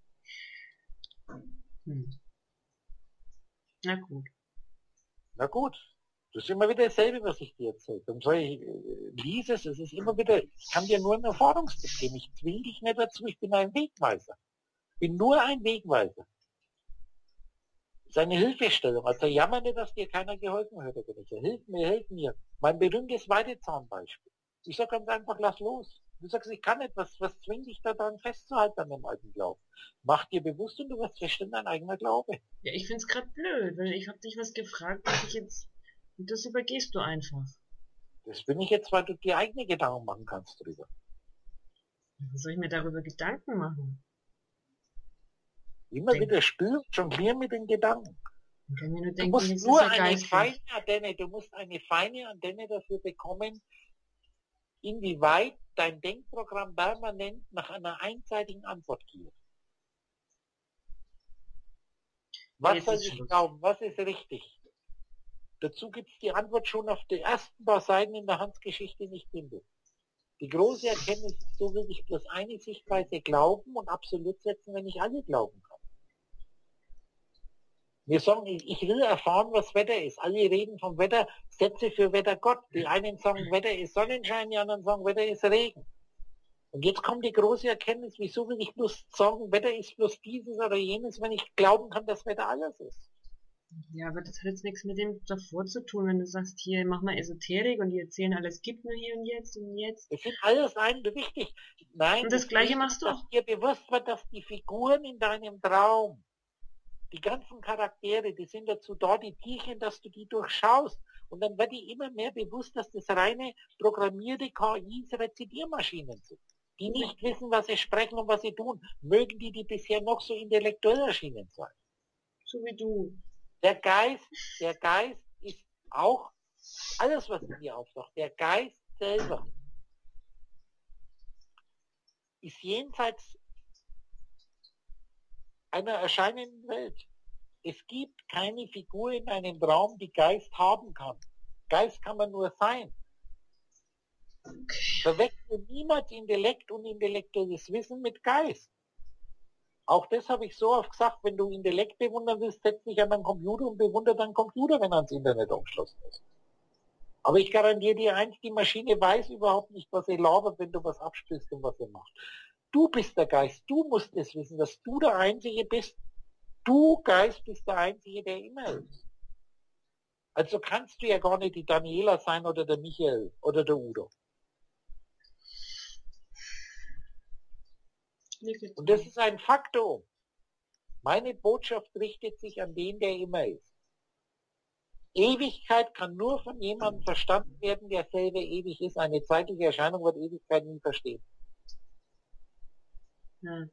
Hm. Na gut. Na gut, Das ist immer wieder dasselbe, was ich dir erzähle. Dann soll ich, äh, lies es, es ist immer wieder, ich kann dir nur einen Erfahrungstipp geben. Ich zwinge dich nicht dazu, ich bin ein Wegweiser. Ich bin nur ein Wegweiser. Das ist eine Hilfestellung. Also jammer nicht, dass dir keiner geholfen hat. Oder nicht. Hilf mir, hilf mir. Mein berühmtes Weidezahnbeispiel. Ich sage ganz einfach, lass los. Du sagst, ich kann nicht, was, was zwingt dich da daran festzuhalten an dem alten Glauben? Mach dir bewusst und du wirst feststellen, dein eigener Glaube. Ja, ich find's grad blöd, weil ich hab dich was gefragt, was ich jetzt... Und das übergehst du einfach. Das bin ich jetzt, weil du dir eigene Gedanken machen kannst drüber. Was soll ich mir darüber Gedanken machen? Immer Denk, wieder spüren, jonglieren mit den Gedanken. ich kann mir nur Du denken, musst das ist nur ja eine geistlich. feine Antenne, du musst eine feine Antenne dafür bekommen, inwieweit dein Denkprogramm permanent nach einer einseitigen Antwort giert. Was Jetzt soll ist ich Schluss. glauben? Was ist richtig? Dazu gibt es die Antwort schon auf den ersten paar Seiten in der Hans-Geschichte nicht findet. Die große Erkenntnis ist, so will ich bloß eine Sichtweise glauben und absolut setzen, wenn ich alle glauben kann. Wir sagen, ich, ich will erfahren, was Wetter ist. Alle reden vom Wetter, Sätze für Wettergott. Die einen sagen, Wetter ist Sonnenschein, die anderen sagen, Wetter ist Regen. Und jetzt kommt die große Erkenntnis, wieso will ich bloß sagen, Wetter ist bloß dieses oder jenes, wenn ich glauben kann, dass Wetter alles ist. Ja, aber das hat jetzt nichts mit dem davor zu tun, wenn du sagst, hier, mach mal Esoterik und die erzählen, alles gibt nur hier und jetzt und jetzt. Das sind alles ein, wichtig. Nein, Und das Gleiche Wichtige machst ist, du dass auch. dir bewusst wird, dass die Figuren in deinem Traum, die ganzen Charaktere, die sind dazu da, die Tierchen, dass du die durchschaust. Und dann wird dir immer mehr bewusst, dass das reine programmierte K Is, Rezidiermaschinen sind, die nicht wissen, was sie sprechen und was sie tun. Mögen die, die bisher noch so intellektuell erschienen sein. So wie du. Der Geist, der Geist ist auch alles, was in dir auftaucht. Der Geist selber ist jenseits einer erscheinenden Welt. Es gibt keine Figur in einem Traum, die Geist haben kann. Geist kann man nur sein. Verwechsle niemals Intellekt und intellektuelles Wissen mit Geist. Auch das habe ich so oft gesagt, wenn du Intellekt bewundern willst, setz dich an einen Computer und bewundere deinen Computer, wenn er ans Internet angeschlossen ist. Aber ich garantiere dir eins, die Maschine weiß überhaupt nicht, was sie labert, wenn du was abspielst und was sie macht. Du bist der Geist, du musst es wissen, dass du der Einzige bist. Du, Geist, bist der Einzige, der immer ist. Also kannst du ja gar nicht die Daniela sein oder der Michael oder der Udo. Und das ist ein Faktum. Meine Botschaft richtet sich an den, der immer ist. Ewigkeit kann nur von jemandem verstanden werden, der selber ewig ist. Eine zeitliche Erscheinung wird Ewigkeit nie verstehen. Hm.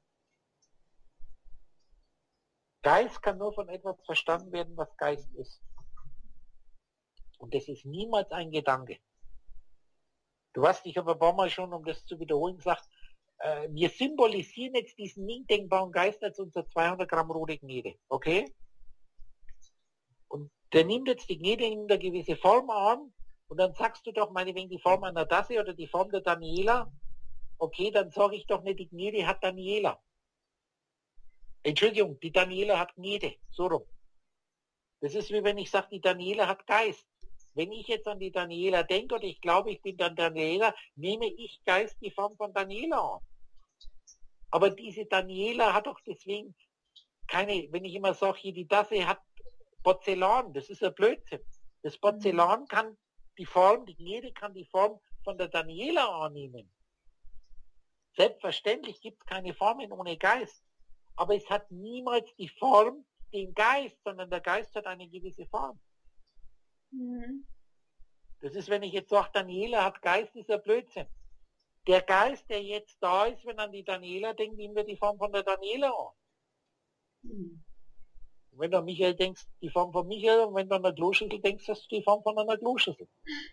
Geist kann nur von etwas verstanden werden, was Geist ist. Und das ist niemals ein Gedanke. Du hast, ich habe ein paar Mal schon, um das zu wiederholen, gesagt, äh, wir symbolisieren jetzt diesen nicht denkbaren Geist als unser zweihundert Gramm rote Gnede. Okay? Und der nimmt jetzt die Gnede in eine gewisse Form an und dann sagst du doch meinetwegen die Form einer Tasse oder die Form der Daniela. Okay, dann sage ich doch nicht, die Gnede hat Daniela. Entschuldigung, die Daniela hat Gnede. So rum. Das ist wie wenn ich sage, die Daniela hat Geist. Wenn ich jetzt an die Daniela denke oder ich glaube, ich bin dann Daniela, nehme ich Geist die Form von Daniela an. Aber diese Daniela hat doch deswegen keine, wenn ich immer sage, hier die Tasse hat Porzellan, das ist ein Blödsinn. Das Porzellan kann die Form, die Gnede kann die Form von der Daniela annehmen. Selbstverständlich gibt es keine Formen ohne Geist. Aber es hat niemals die Form, den Geist, sondern der Geist hat eine gewisse Form. Mhm. Das ist, wenn ich jetzt sage, Daniela hat Geist, ist ein Blödsinn. Der Geist, der jetzt da ist, wenn an die Daniela denkt, nehmen wir die Form von der Daniela an. Mhm. Und wenn du an Michael denkst, die Form von Michael, und wenn du an der Kloschüssel denkst, hast du die Form von einer Kloschüssel.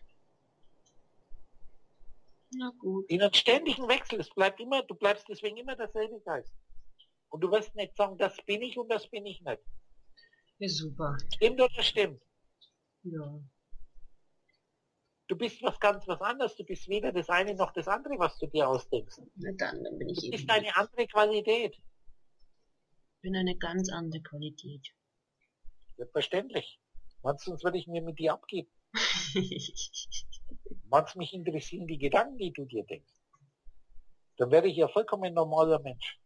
Na gut. In einem ständigen Wechsel, es bleibt immer, du bleibst deswegen immer derselbe Geist. Und du wirst nicht sagen, das bin ich und das bin ich nicht. Ja, super. Stimmt oder stimmt? Ja. Du bist was ganz was anderes. Du bist weder das eine noch das andere, was du dir ausdenkst. Na dann, dann bin ich Du eben. bist eine andere Qualität. Ich bin eine ganz andere Qualität. Selbstverständlich. Sonst würde ich mir mit dir abgeben. Mag's mich interessieren, die Gedanken, die du dir denkst. Dann wäre ich ja vollkommen normaler Mensch.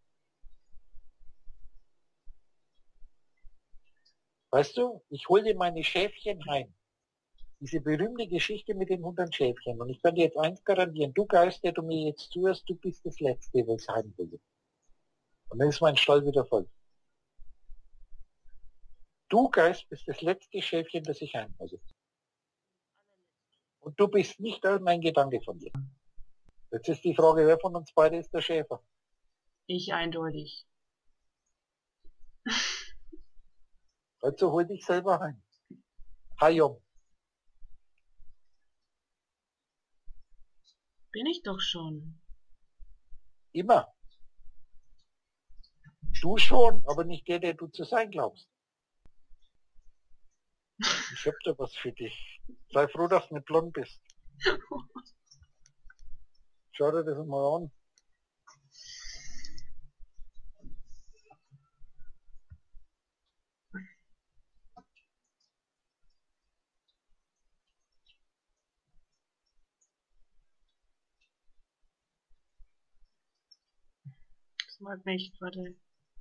Weißt du, ich hole dir meine Schäfchen heim. Diese berühmte Geschichte mit den hundert Schäfchen. Und ich kann dir jetzt eins garantieren, du Geist, der du mir jetzt zuhörst, du bist das Letzte, was heim will. Und dann ist mein Stall wieder voll. Du Geist bist das letzte Schäfchen, das ich heim will. Und du bist nicht irgendein Gedanke von dir. Jetzt ist die Frage, wer von uns beide ist der Schäfer? Ich eindeutig. Also hol dich selber heim. Hayom. Bin ich doch schon. Immer. Du schon, aber nicht der, der du zu sein glaubst. Ich hab da was für dich. Sei froh, dass du nicht blond bist. Schau dir das mal an. Das mag nicht, warte.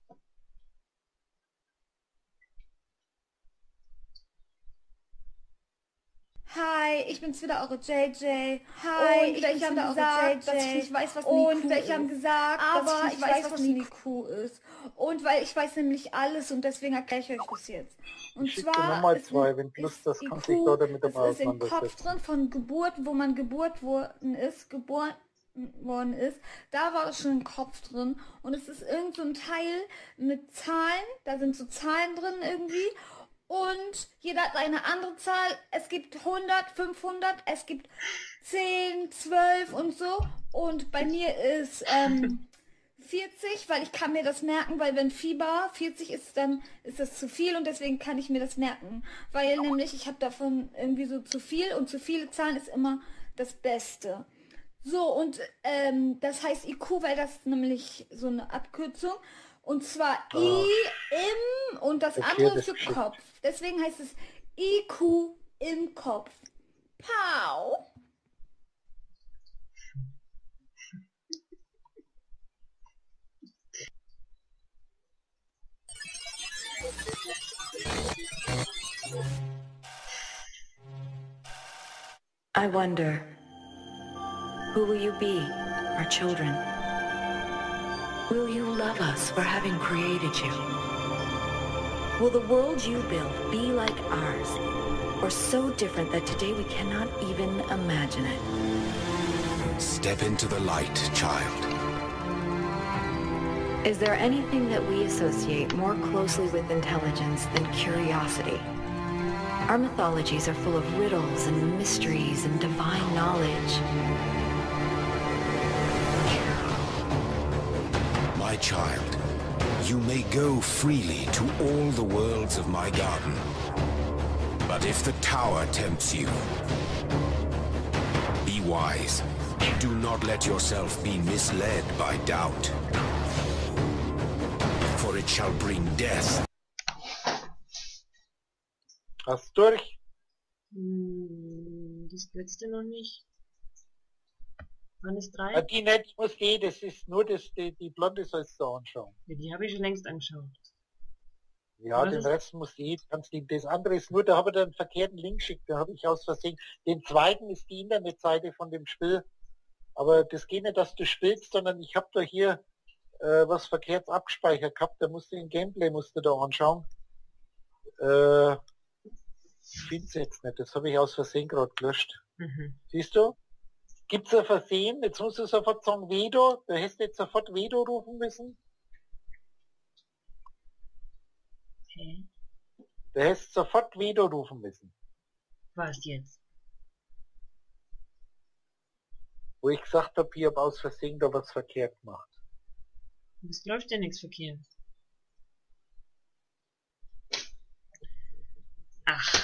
Hi, ich bin's wieder, eure J J. Hi, und ich welche bin's haben wieder, eure gesagt, J J. dass ich nicht weiß, was Und eine I Q welche ist. haben gesagt, aber dass ich, ich weiß, weiß, was was eine eine I Q ist. Und weil ich weiß nämlich alles und deswegen erkläre ich euch das jetzt. Und Ich schicke dir zwar nochmal ist, zwei, wenn du Lust hast, kannst du dich da damit das einmal ist im Kopf auseinandersetzen. drin von Geburt, wo man Geburt worden ist, geboren worden ist, da war schon ein Kopf drin und es ist irgend so ein Teil mit Zahlen, da sind so Zahlen drin irgendwie. Und jeder hat eine andere Zahl. Es gibt hundert, fünfhundert, es gibt zehn, zwölf und so. Und bei mir ist ähm, vierzig, weil ich kann mir das merken, weil wenn Fieber vierzig ist, dann ist das zu viel und deswegen kann ich mir das merken. Weil nämlich ich habe davon irgendwie so zu viel und zu viele Zahlen ist immer das Beste. So, und ähm, das heißt I Q, weil das nämlich so eine Abkürzung. Und zwar I im und das andere Erklär für das Kopf. Deswegen heißt es I Q im Kopf. Pau. I wonder, who will you be, our children? Will you love us for having created you? Will the world you build be like ours, or so different that today we cannot even imagine it? Step into the light, child. Is there anything that we associate more closely with intelligence than curiosity? Our mythologies are full of riddles and mysteries and divine knowledge. My child, you may go freely to all the worlds of my garden. But if the tower tempts you, be wise. Do not let yourself be misled by doubt. For it shall bring death. Hast du durch? Hm, das letzte noch nicht. Waren es drei? Ja, die nicht, muss die, das ist nur das, die, die Blonde sollst du anschauen. Ja, die habe ich schon längst angeschaut. Ja, Was den ist- Rest muss die, kannst du, das andere ist nur, da habe ich einen verkehrten Link geschickt, da habe ich aus Versehen. Den zweiten ist die Internetseite von dem Spiel. Aber das geht nicht, dass du spielst, sondern ich habe da hier äh, was verkehrt abgespeichert gehabt, da musst du den Gameplay musst du da anschauen. Äh, ich finde es jetzt nicht, das habe ich aus Versehen gerade gelöscht. Mhm. Siehst du? Gibt's ein Versehen? Jetzt musst du sofort sagen Vedo, da hättest du jetzt sofort Vedo rufen müssen. Okay. Da hättest du sofort Vedo rufen müssen. Was jetzt? Wo ich gesagt habe, ich habe aus Versehen da was verkehrt gemacht. Es läuft ja nichts verkehrt. Ach.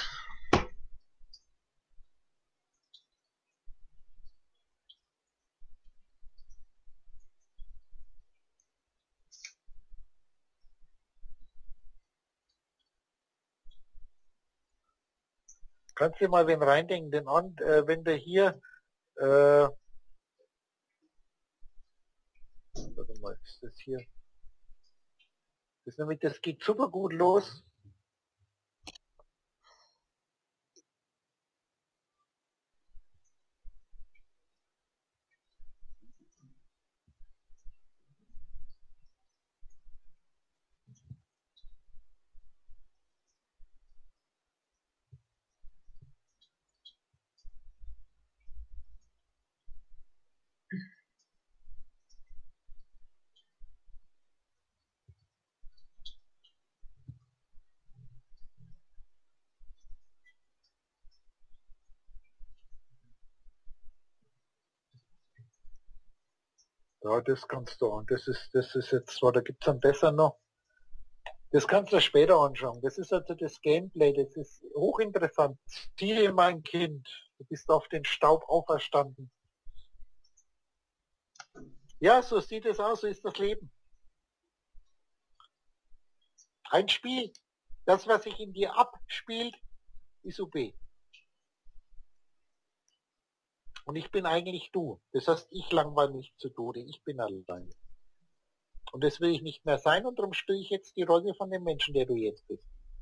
Kannst du mal wen reindenken, denn an, äh, wenn der hier, äh, warte mal, ist das hier, das ist nämlich, das geht super gut los. Ja, das kannst du, und das ist, das ist jetzt, da gibt's dann besser noch. Das kannst du später anschauen. Das ist also das Gameplay, das ist hochinteressant. Siehe, mein Kind, du bist auf den Staub auferstanden. Ja, so sieht es aus, so ist das Leben. Ein Spiel. Das, was sich in dir abspielt, ist U B. Und ich bin eigentlich du. Das heißt, ich langweile mich zu Tode. Ich bin allein. Und das will ich nicht mehr sein und darum spiele ich jetzt die Rolle von dem Menschen, der du jetzt bist.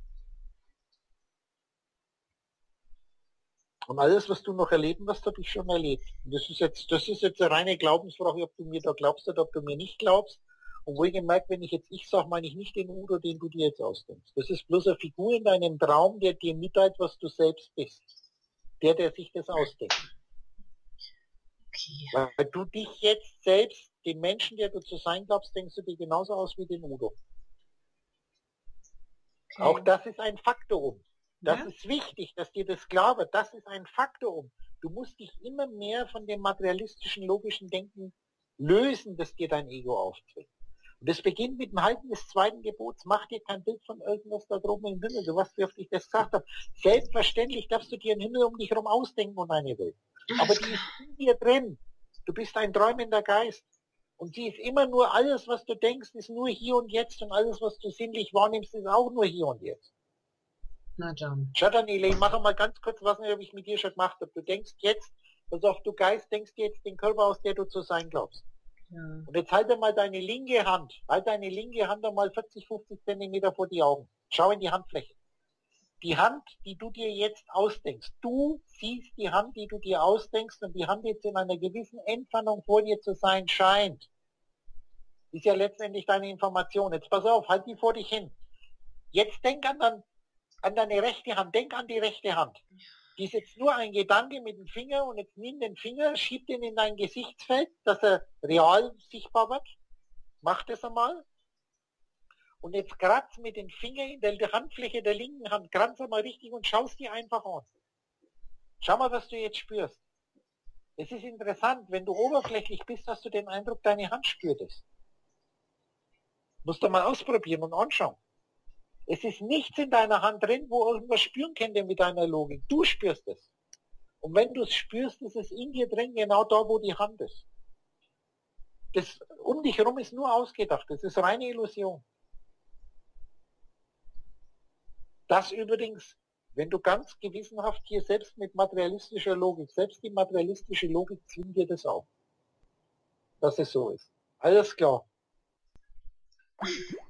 Und alles, was du noch erleben wirst, habe ich schon erlebt. Und das ist jetzt, das ist jetzt eine reine Glaubensfrage, ob du mir da glaubst oder ob du mir nicht glaubst. Und wohlgemerkt, wenn ich jetzt ich sage, meine ich nicht den Udo, den du dir jetzt ausdenkst. Das ist bloß eine Figur in deinem Traum, der dir mitteilt, was du selbst bist. Der, der sich das ausdenkt. Okay. Weil du dich jetzt selbst, den Menschen, der du zu sein glaubst, denkst du dir genauso aus wie den Udo. Okay. Auch das ist ein Faktorum. Das ja? ist wichtig, dass dir das klar wird. Das ist ein Faktorum. Du musst dich immer mehr von dem materialistischen, logischen Denken lösen, das dir dein Ego aufträgt. Und das beginnt mit dem Halten des zweiten Gebots. Mach dir kein Bild von irgendwas da droben im Himmel. Du weißt, wie oft ich das gesagt habe. Selbstverständlich darfst du dir einen Himmel um dich herum ausdenken und eine Welt. Aber die ist in dir drin. Du bist ein träumender Geist. Und sie ist immer nur, alles, was du denkst, ist nur hier und jetzt. Und alles, was du sinnlich wahrnimmst, ist auch nur hier und jetzt. Na John. Schau, Daniele, ich mache mal ganz kurz, was ich mit dir schon gemacht habe. Du denkst jetzt, pass auf, du Geist, denkst dir jetzt den Körper aus, der du zu sein glaubst. Ja. Und jetzt halte mal deine linke Hand, halt deine linke Hand einmal vierzig, fünfzig Zentimeter vor die Augen. Schau in die Handfläche. Die Hand, die du dir jetzt ausdenkst. Du siehst die Hand, die du dir ausdenkst und die Hand jetzt in einer gewissen Entfernung vor dir zu sein scheint. Ist ja letztendlich deine Information. Jetzt pass auf, halt die vor dich hin. Jetzt denk an, dein, an deine rechte Hand, denk an die rechte Hand. Die ist jetzt nur ein Gedanke mit dem Finger und jetzt nimm den Finger, schieb den in dein Gesichtsfeld, dass er real sichtbar wird. Mach das einmal. Und jetzt kratz mit den Fingern in der Handfläche der linken Hand, kratz einmal richtig und schaust dir einfach an. Schau mal, was du jetzt spürst. Es ist interessant, wenn du oberflächlich bist, hast du den Eindruck, deine Hand spürt es. Musst du mal ausprobieren und anschauen. Es ist nichts in deiner Hand drin, wo irgendwas spüren könnte mit deiner Logik. Du spürst es. Und wenn du es spürst, ist es in dir drin, genau da, wo die Hand ist. Das um dich herum ist nur ausgedacht. Das ist reine Illusion. Das übrigens, wenn du ganz gewissenhaft hier selbst mit materialistischer Logik, selbst die materialistische Logik zwingt dir das auf. Dass es so ist. Alles klar.